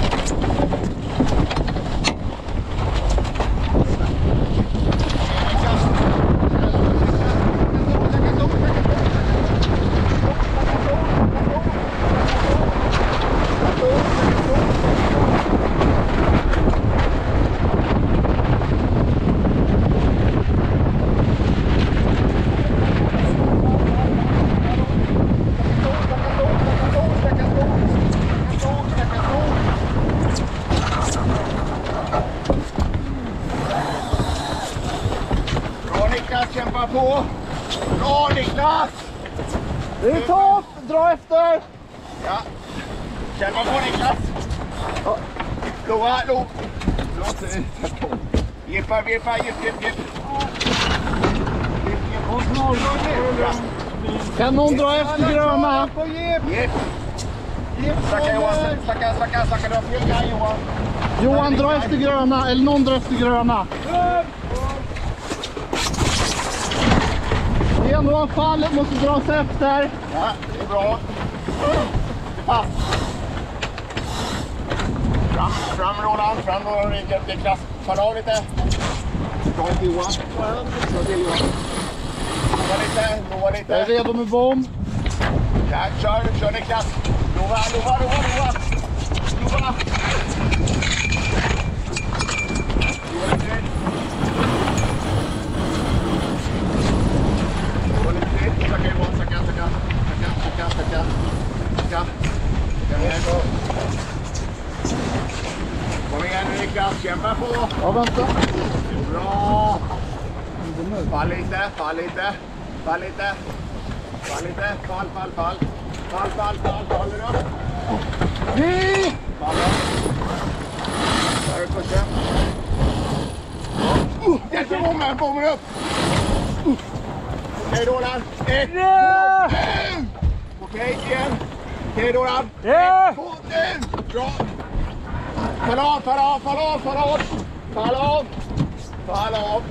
Kämpa på! Bra Niklas! Det är tufft, dra efter! Ja, kämpa på Niklas! Lova, lova! Jippa, jippa, jipp, jipp, jipp! Kan någon dra efter gröna? Jipp! Stacka Johan, stacka, stacka, stacka, du har fel här Johan! Johan, dra efter gröna, eller någon dra efter gröna. Igen då! Bra fall, måste dras efter. Ja, det är bra. Pass. Fram, fram Roland, fram Roland. Det är klass. Fall av lite. Ta ett Johan. Ta till Johan. Lova lite, lova lite. Jag är redo med bom. Ja, kör, kör Niklas. Lova, lova, lova, lova. Lova. Lova lite. Lova lite. Sacka Johan, sacka, sacka. Sacka, sacka, sacka. Sacka. Sacka ner. Kom igen Niklas, kämpa på. Ja, vänta. Bra. Fall lite, fall lite. Fall lite. Fall lite. Fall, fall, fall. Fall, fall, fall. Fall upp. Vi! Fall upp. Där är kursen. Hjälp mig bommen, bommen upp. Okej Roland. Ett, två, nu. Okej igen. Okej Roland. Ett, två, nu. Bra. Fall av, fall av, fall av, fall av. Fall av. Fall av.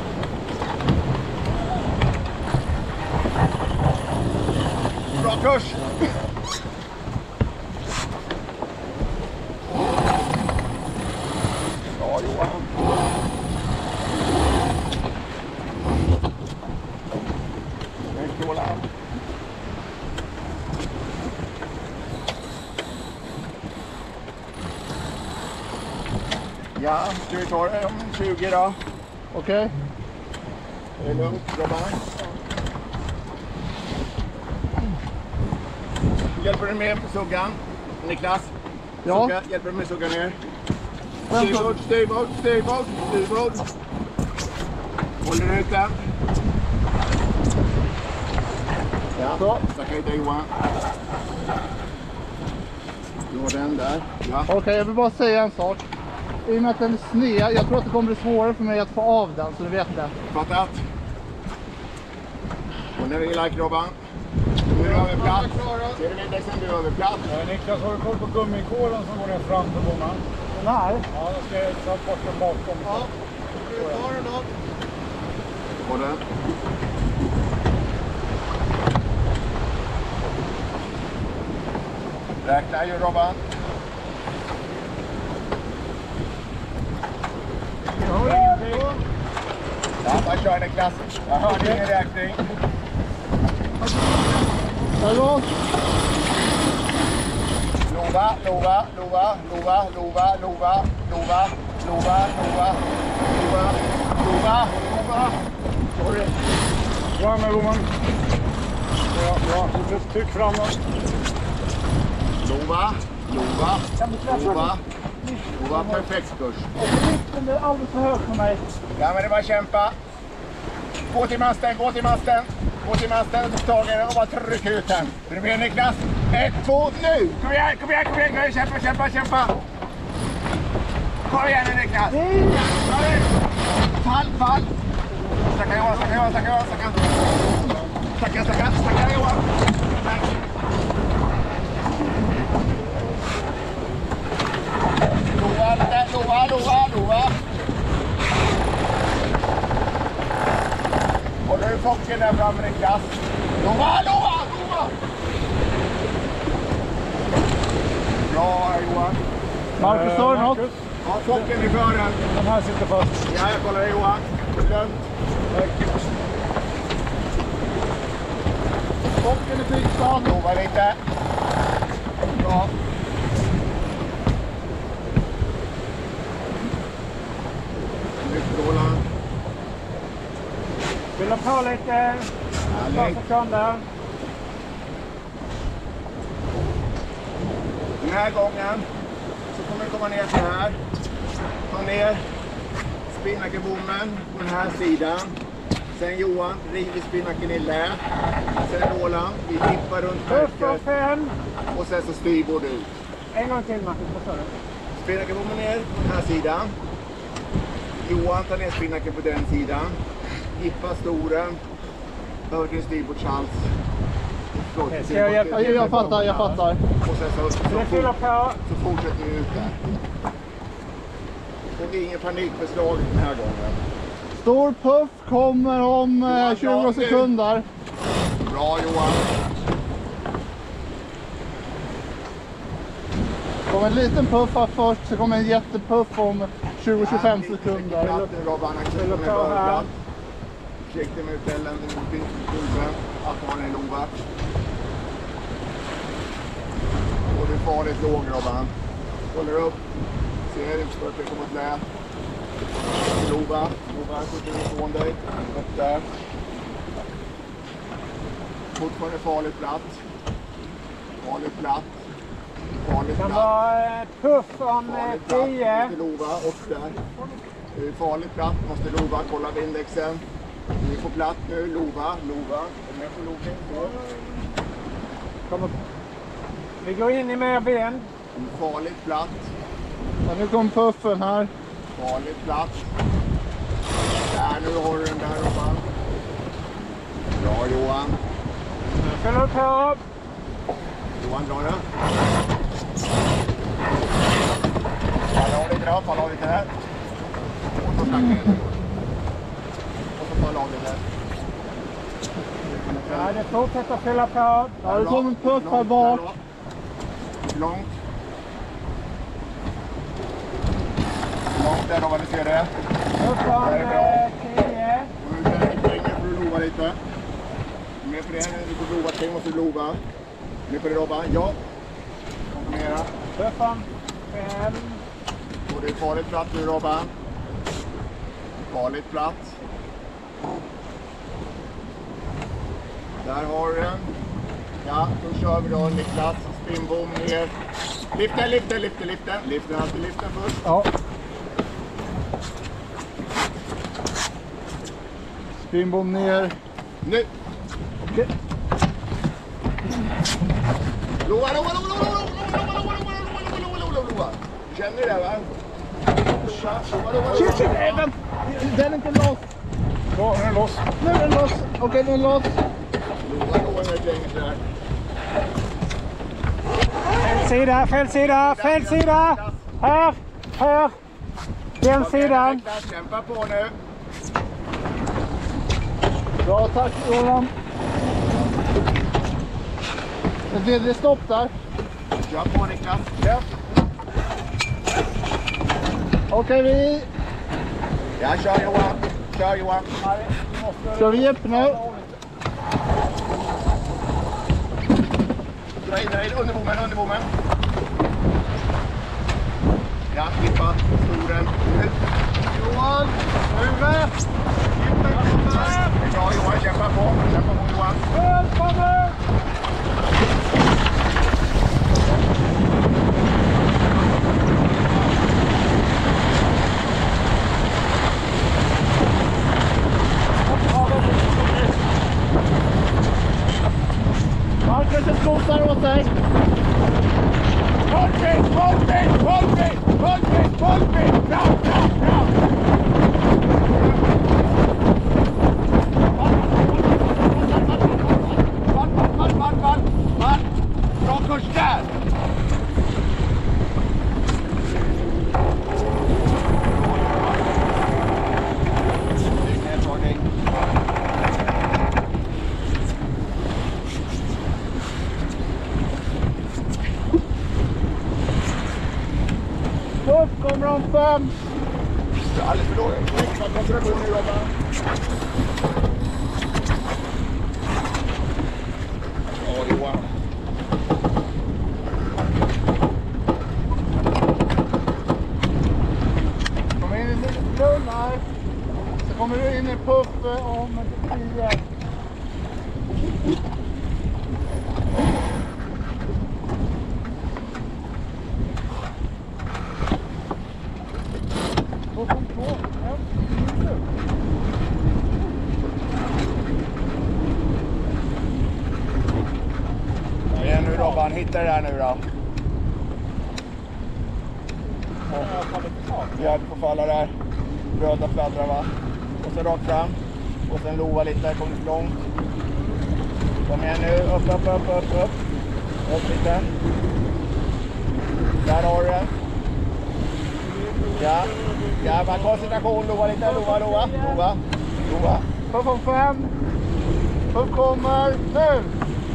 Bra kurs. Bra Johan. Mycket Roland. Ja, ska vi ta det om tjugo då? Okej. Det är lugnt, Robban. Hjälper du med suggan, Niklas? Ja. Sugga, hjälper du med suggan ner? Vänta. Styrbord, styrbord, styrbord, styrbord. Håller ut den. Ja, Så. stacka ut Johan. Du har den där. Ja. Okej, jag vill bara säga en sak. I och med att den är sned, jag tror att det kommer bli svårare för mig att få av den, så du vet det. Fattat. Och när vi like Robban. Du är över plats. Ser du vindexen? Du är över plats. Eh, Niklas, har du koll på gummikålen som går ner fram till bomman? Den här? Ja, då ska jag ta bort den bakom. Ja, du tar den då. Och den. Räkna ju Robban. Ja, man kör Niklas. Jag hörde ingen räkning. Hallå? Lova, lova, lova, lova, lova, lova, lova, lova, lova, lova, lova, lova. Sorry. Bra med bomman. Ja, bra. Fortsätt tryck framåt. Lova, lova, lova, lova, perfekt kurs. Den är alldeles för hög för mig. Ja, men det är bara att kämpa. Gå till masten, gå till masten. Gå till masten, ta den och bara tryck ut den. Är du med Niklas? Ett, två, nu! Kom igen, kom igen, kom igen, kom igen. Kämpa, kämpa, kämpa. Kom igen nu Niklas. Fall, fall. Stacka Johan, stacka Johan, stacka Johan, stacka. Stacka, stacka, stacka Johan. Lova lite, lova, lova, lova. Håller du focken där framme Niklas? Lova, lova, lova! Bra Johan. Marcus, sa du något? Marcus, Ja, focken i fören. den här sitter fast. Ja, jag kollar Johan. Lugnt. Focken i flygstad. Lova lite. Bra. Mycket Roland. Fylla på lite. Härligt. Sekunder. Den här gången så kommer det komma ner så här. Ta ner spinnakerbommen på den här sidan. Sen Johan river spinnaken i lä. Sen Roland, vi vippar runt Första märket. fem. Och sen så styrbord ut. En gång till Marcus, vad sa du? Spinnakerbommen ner på den här sidan. Johan tar ner spinnaken på den sidan. Gippa storen. Över till styrbordshals. Förlåt, Ska jag hjälpa Ja, jag fattar, jag fattar. Och sen så, så, Ska vi fylla fort, på? så fortsätter vi ut där. Och ingen panikbeslag den här gången. Stor puff kommer om eh, tjugo sekunder. Bra Johan. Det kommer en liten puff här först, så kommer en jättepuff om tjugo till tjugofem sekunder. Robban, axeln med början. Försiktig med utällen mot pulsen. Att man är lova. Och det är farligt låg Robban. Håller upp. Ser utfört, det kommer att lä. Lova. Lova, skjuter ifrån dig. Upp där. Fortfarande farligt platt. Farligt platt. Farligt Kan platt. vara puff om Farligt platt. tio. Måste lova. Upp där. Det är farligt platt. Måste lova. Kolla vindexen. Vi får platt nu. Lova. Lova. Kom med på loken. Kommer. Vi går in i mer vind. Farligt platt. Ja, nu kom puffen här. Farligt platt. Där, nu har du den där Robban. Bra Johan. Fyller på. Johan drar den. Falla av lite där, falla av lite där. Och så snackar vi. Och så falla av lite. Ja, det fortsätter fylla på. Ja, det kom en puff här bak. Långt. Långt där Robban, vi ser det. Puff om Det är bra. tio. Nu är det länge för att lova lite. Med för det här, du får lova, tänk måste lova. Nu får det Robban, ja. Konfirmera. Puff om fem. Och det är farligt platt nu Robban. Farligt platt. Där har du den. Ja, då kör vi då Niklas. Spinnbom ner. Liften, liften, liften, liften. Liften, alltid liften först. Ja. Spinnbom ner. Nu! Okej. Lova, lova, lova, lova, lova, lova, lova, lova, lova, lova, lova, lova. Du känner det va? Lova, lova, lova, Shit, shit, lova. nej, vänta. Den är inte loss. Ja, nu är den loss. Nu är den loss. Okej, den är loss. Lova, lova med gänget där. Fel sida, fel sida, fel sida. Här, här. Den sidan. Niklas, kämpa på nu. Bra, tack Roland. Det är stopp där. Kör på Niklas. Ja. Okej, vi... Ja, kör Johan. Kör Johan. Ska vi hjälpa nu? Dra in, dra in. Under bommen, under bommen. Ja, klippa. Storen. Ut. Johan, nu är med. Bra Johan, kämpa på. Kämpa på Johan. Välkommen! Marcus skottar åt dig. Håll mig, håll mig, håll mig, håll mig, håll mig. Bra, bra, bra. Vart, vart, vart, vart, vart. Bra kurs där. Puff kommer om fem. Alldeles för dåligt. Koncentration nu Robban. Ja Johan. Kom in i lite lugn här. Så kommer du in i puff om tio. Ja, igen nu Robban, hitta det där nu då. Ja, du får falla där. Röda fladdrar va. Och sen rakt fram. Och sen lova lite, kommer för långt. Kom igen nu, upp, upp, upp, upp, upp. Upp lite. Där har du den. Ja, ja, bara koncentration, lova lite, lova, lova, lova, lova. Puff om fem. Upp kommer, nu!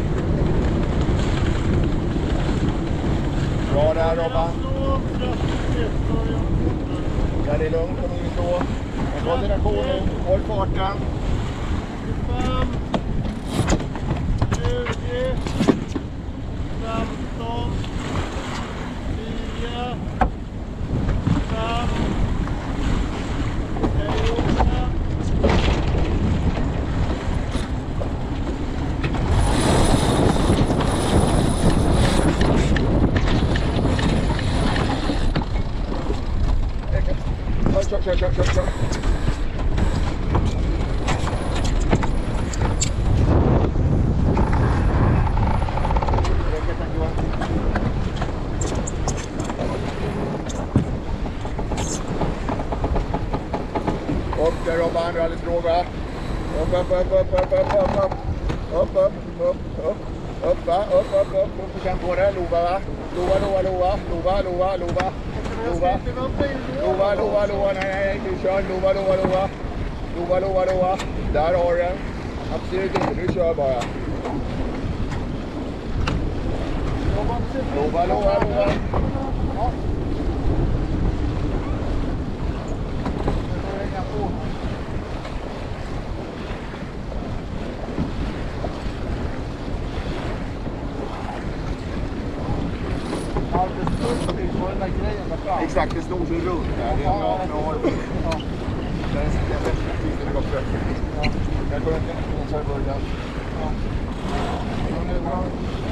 Bra där Robban. Ja, det är lugnt om ni slår. En koncentration nu. Håll farten. tjugofem, tjugo, femton, tio, fem, elva. Kör, kör, kör, kör, kör. Upp där Robban, du är alldeles låg va? Upp, upp, upp, upp, upp, upp, upp, upp. Upp, upp, upp, upp. Upp va? Upp, upp, upp, upp. Du kan på det. Lova va? Lova, lova, lova. Lova, lova, lova. Lova. Lova, lova, lova. Nej, nej, du kör. Lova, lova, lova. Lova, lova, lova. Där har du den. Absolut inte. Du kör bara. Lova, lova, lova. Ja. Exakt, det stod så runt där. Det är en bra bra. Där är det bästa tiden det går för. Jag går inte in så i början. Ja. Nu är det bra.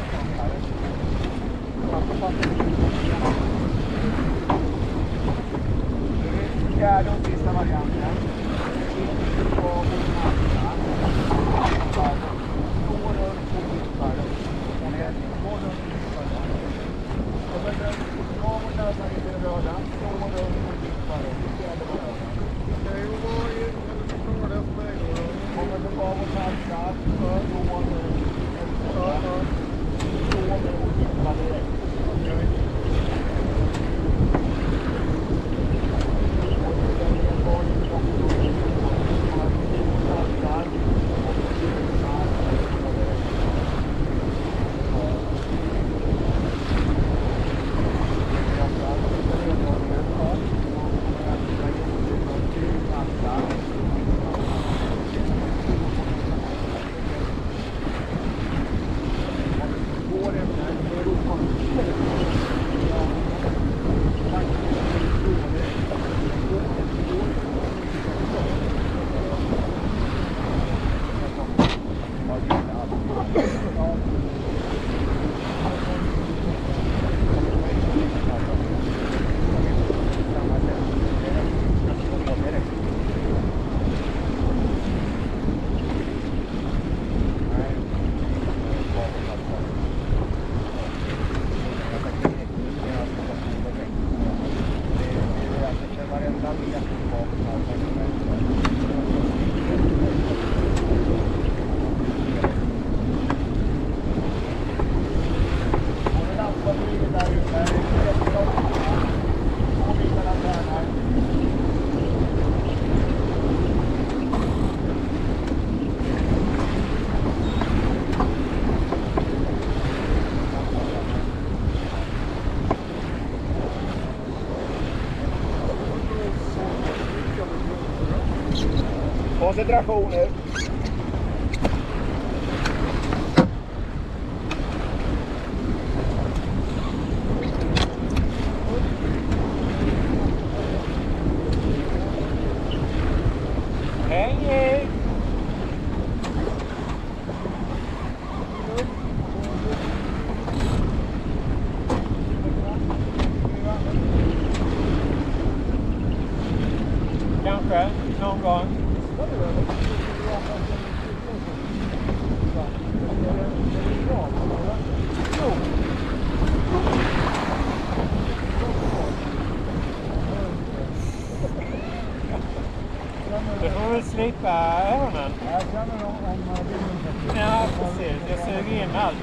Fjärde och sista varianten. In på motorn. Två runt på mittfärd. Och ner. Två runt på mittfärd. Och sen två mot näsan in till röda. Två runt på mittfärd. Fjärde varianten. Okej, och vad är det som står där för mig då? Kommer tillbaka mot näsan. För då nu. Två nu och mittfärd direkt. Okej. Koncentrationer. Hej, hej! Kanske, någon gång. Du får väl slipa öronen. Jag känner om om Ja, precis. Jag suger in allt.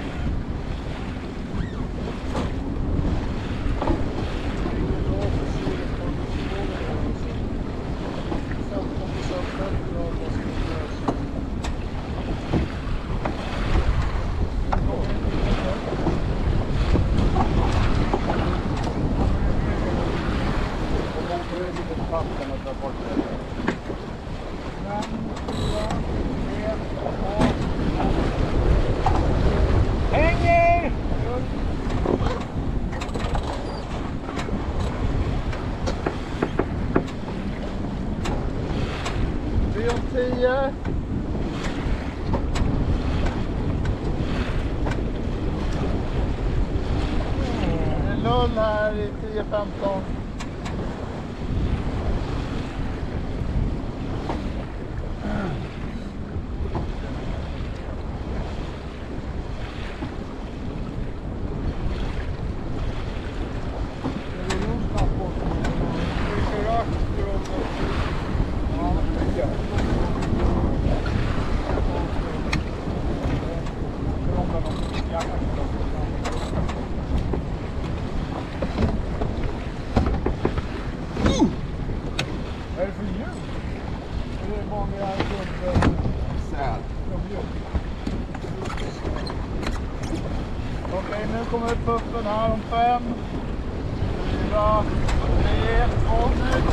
eller? En lull här i tio femton. Vad är det för ljud? Är det vanliga gubb... Säl. Okej, nu kommer puffen här om fem, fyra, tre, två, nu.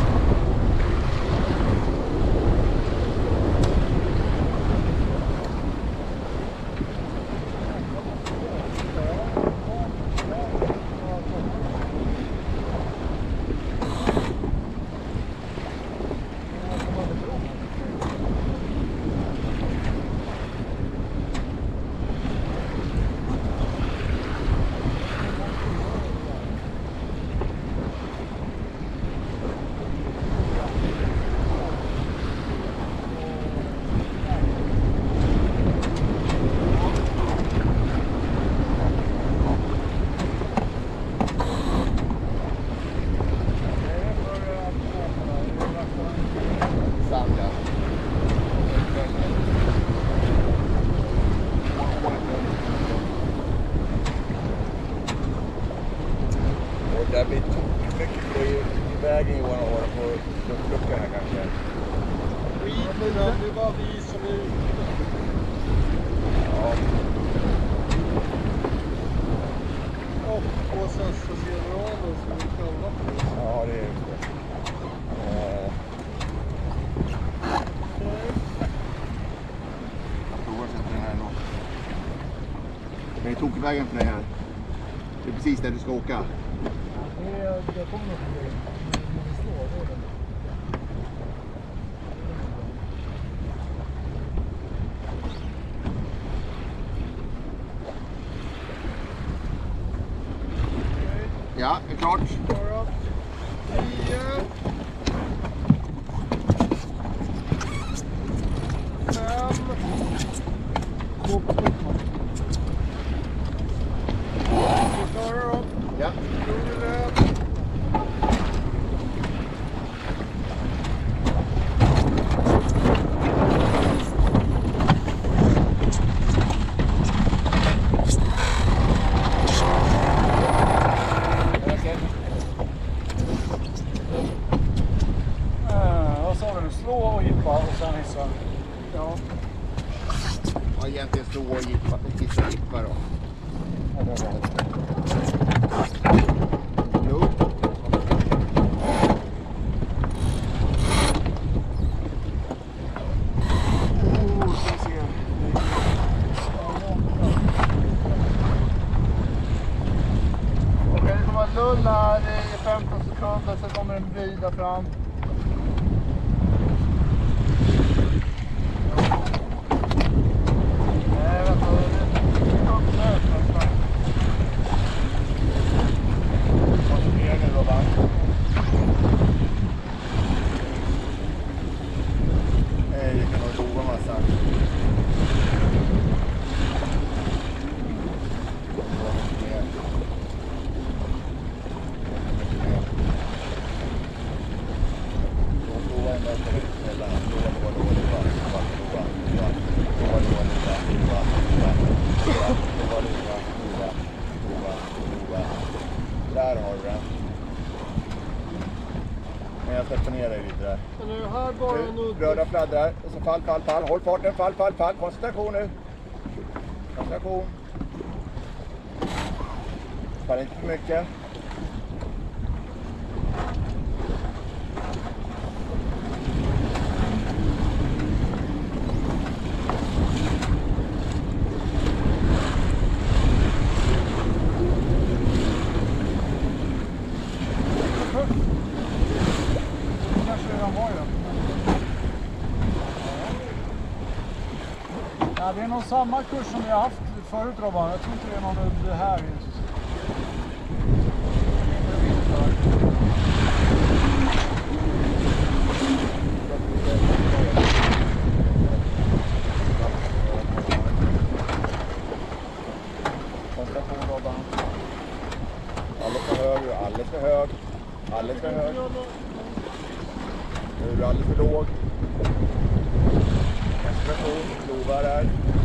Sandra. Och det blir tokigt mycket grejer i vägen Johan och hålla på luftluckan här kanske. Skit i den, det är bara vi som är ute. Ja. Och sen så generaler som vi kallar på. Ja, det är just det. Eh. Jag provar att sätta den här ändå. Det är tokvägen för dig här. Det är precis där du ska åka. Jag kommer nog till det. När vi står, det är det. Ja, det är klart. Bara tio. Fem. Vi klarar upp. Ja. Rulle. Eh, vad sa du nu? Slå och hippa och sen hissa. Ja. Ja, egentligen slå och gippa, gissa gippa då. Ja, det var det. Jo. Oh, ska vi se. Okej, det kommer en lull här i femton sekunder, sen kommer en vida fram. Nej, vänta, det är uppsök nästan. Vad sker nu då, va? Nej, det kan nog rova massa. Där har du den. Men jag släpper ner dig lite där. Men nu här bara en Nu, udde. röda fladdrar och så fall, fall, fall. Håll farten, fall, fall, fall. Koncentration nu. Koncentration. Fall inte för mycket. Ja, det är nog samma kurs som vi har haft förut, Robban. Jag tror inte det är någon under här. Koncentration, Robban. Alldeles för hög, alldeles för hög. Alldeles för hög. Nu är du alldeles för låg. Koncentration, Lova där.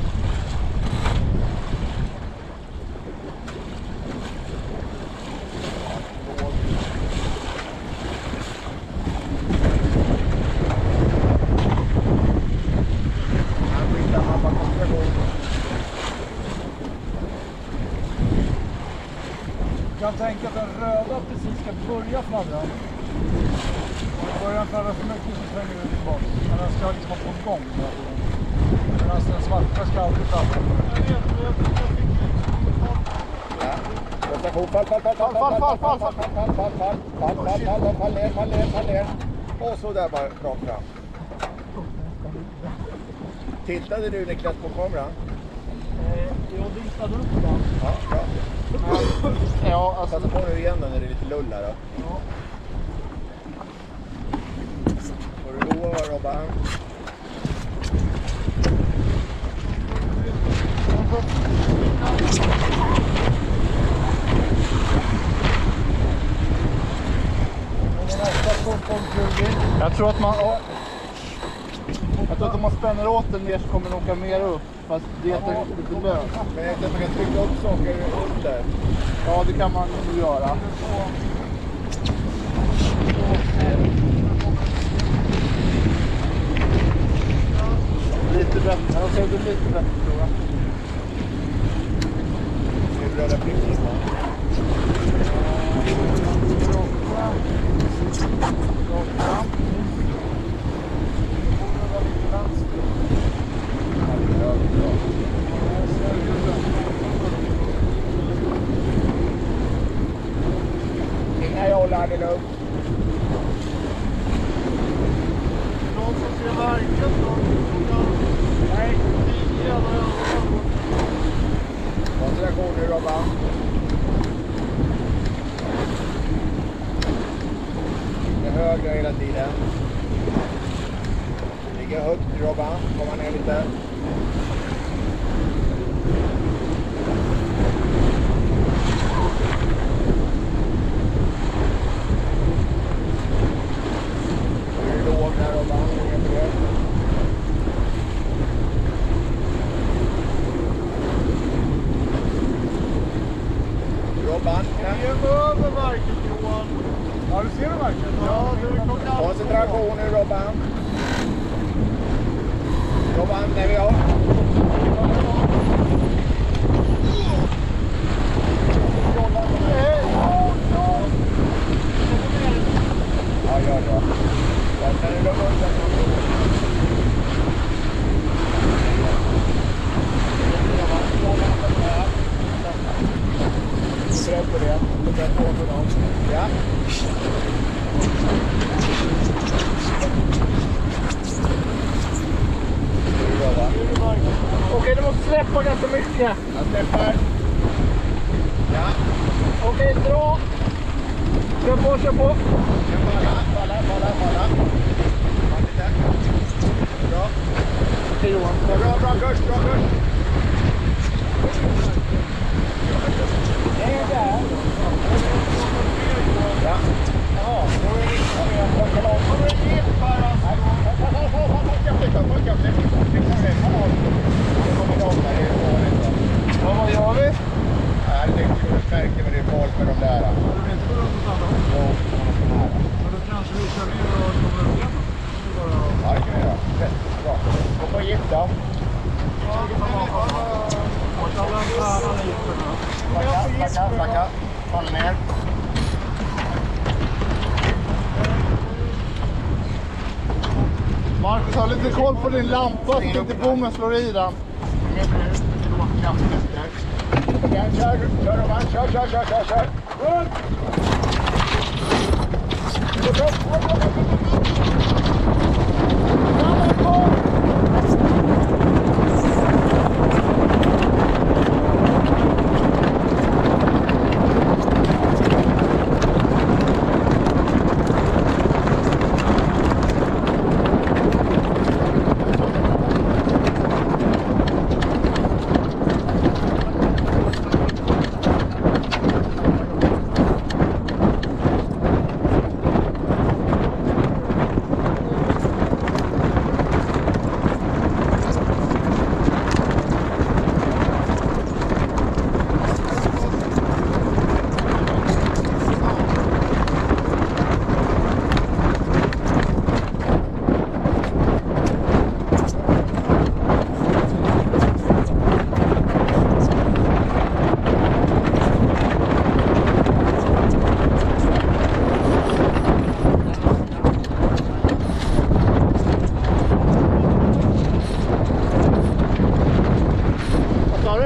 Jag kan tänka att den röda precis ska börja fladdra. Börjar den fladdra för mycket så svänger den tillbaka. Men den ska liksom vara på gång. Medan den svarta ska aldrig fladdra. Koncentration, fall, fall, fall, fall, fall, fall, fall, fall, fall, fall, fall, fall, fall, fall, fall, fall ner, fall ner, fall ner. Och så där bara rakt fram. Tittade du Niklas på kameran? Jag visade upp den. Ja, bra. Ja, alltså. Passa på nu igen då när det är lite lull här då. Ja. Får du goa Robban? Jag tror att man... Jag tror att om man spänner åt den ner så kommer den åka mer upp. Fast det är lite löst. Men jag tror att man kan trycka upp saker under. Ja, det kan man ju göra. Lite bättre. Jag ser det lite bättre tror jag. Det är röda pricken. Inga jollar, det är lugnt. Någon som ser verket då? Nej. Tio eller över. Koncentration nu Robban. Det är högre hela tiden. Ligger högt Robban. Komma ner lite. Nu är det låg där Robban. Ner på det. Robban, Vi är över verket Johan. Ja, du ser det verkligen. Ja, du kommer koncentration nu Robban. Robban, när vi har. Ja, gör det. Sen kan du lugna undan. Släpp på det. Släpp på för dem. Ja. Okej, du måste släppa ganska mycket. Jag släpper. Ja. Okej, dra. Kör på, kör på. Falla, falla, falla, falla. Bra. Okej Johan. Bra, bra kurs, bra kurs. Ja. Ja, då är det riktigt med att plocka långt. Kommer det gift här alltså? Fuck up det, fuck up det. Fixa det, kom on. Det kommer långt där, det är farligt då. Ja, vad gör vi? Nej, det är inte att märka men det är farligt med de där. Du vill inte gå runt och stanna? Jo, de här. Men då kanske vi kör ner och kommer upp igen. Ja, det kan vi göra. Bra. Gå på gift då. Flacka, flacka, flacka. Falla ner. Marcus, ha lite koll på din lampa så att inte bommen slår i den. Igen, kör, kör Robban, kör, kör, kör, kör, kör.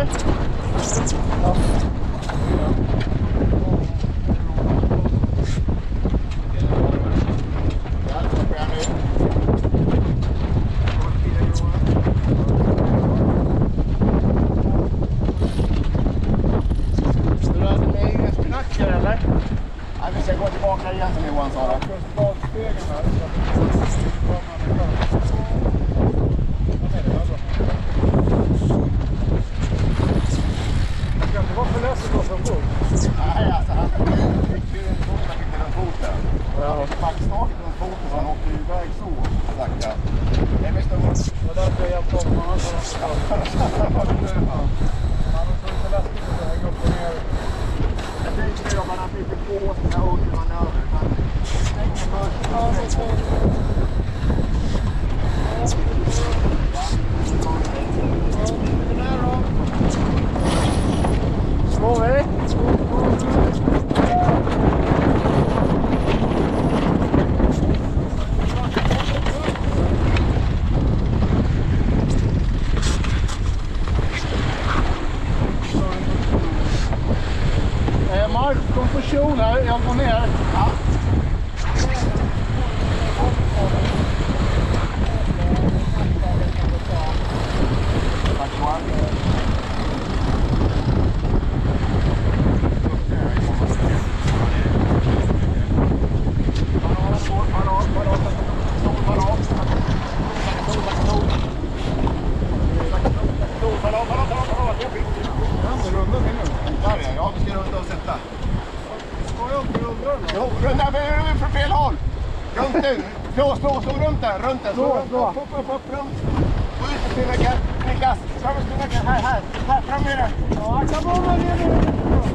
Konfusion här, jag går ner. Ja. Ja, vi ska runda och sätta. Jo, runda från fel håll. Runt nu. Slå, slå, slå runt där. Runt där. Slå, slå. Upp, upp, upp, runt. Och ut på spinnacken. Niklas, fram med spinnacken. Här, här. Här, fram med det. Ja, jag kan bomba ner nu.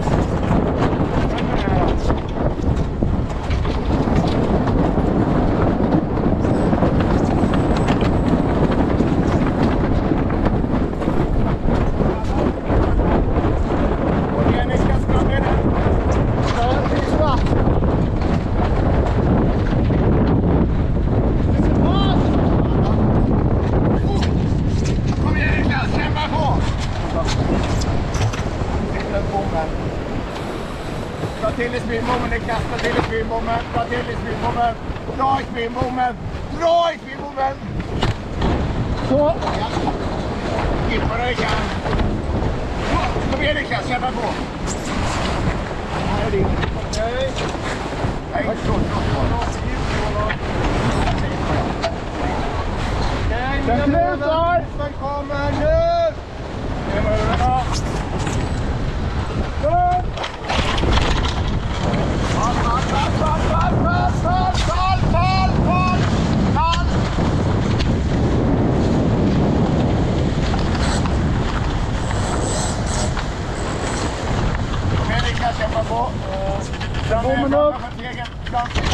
Dra till i spinbommen, Niklas, dra till i spinbommen, dra till i spinbommen, dra i spinbommen, dra i spinbommen! Så! Kippa dig igen! Kom igen Niklas, kämpa på! Här är din. Okej. Nej, slå, slå, slå. Den slutar! Den kommer nu! Det är möjligheterna. Fall, fall, fall, fall, fall, fall, fall, fall, fall, fall! Kom igen Niklas, kämpa på! Bommen upp!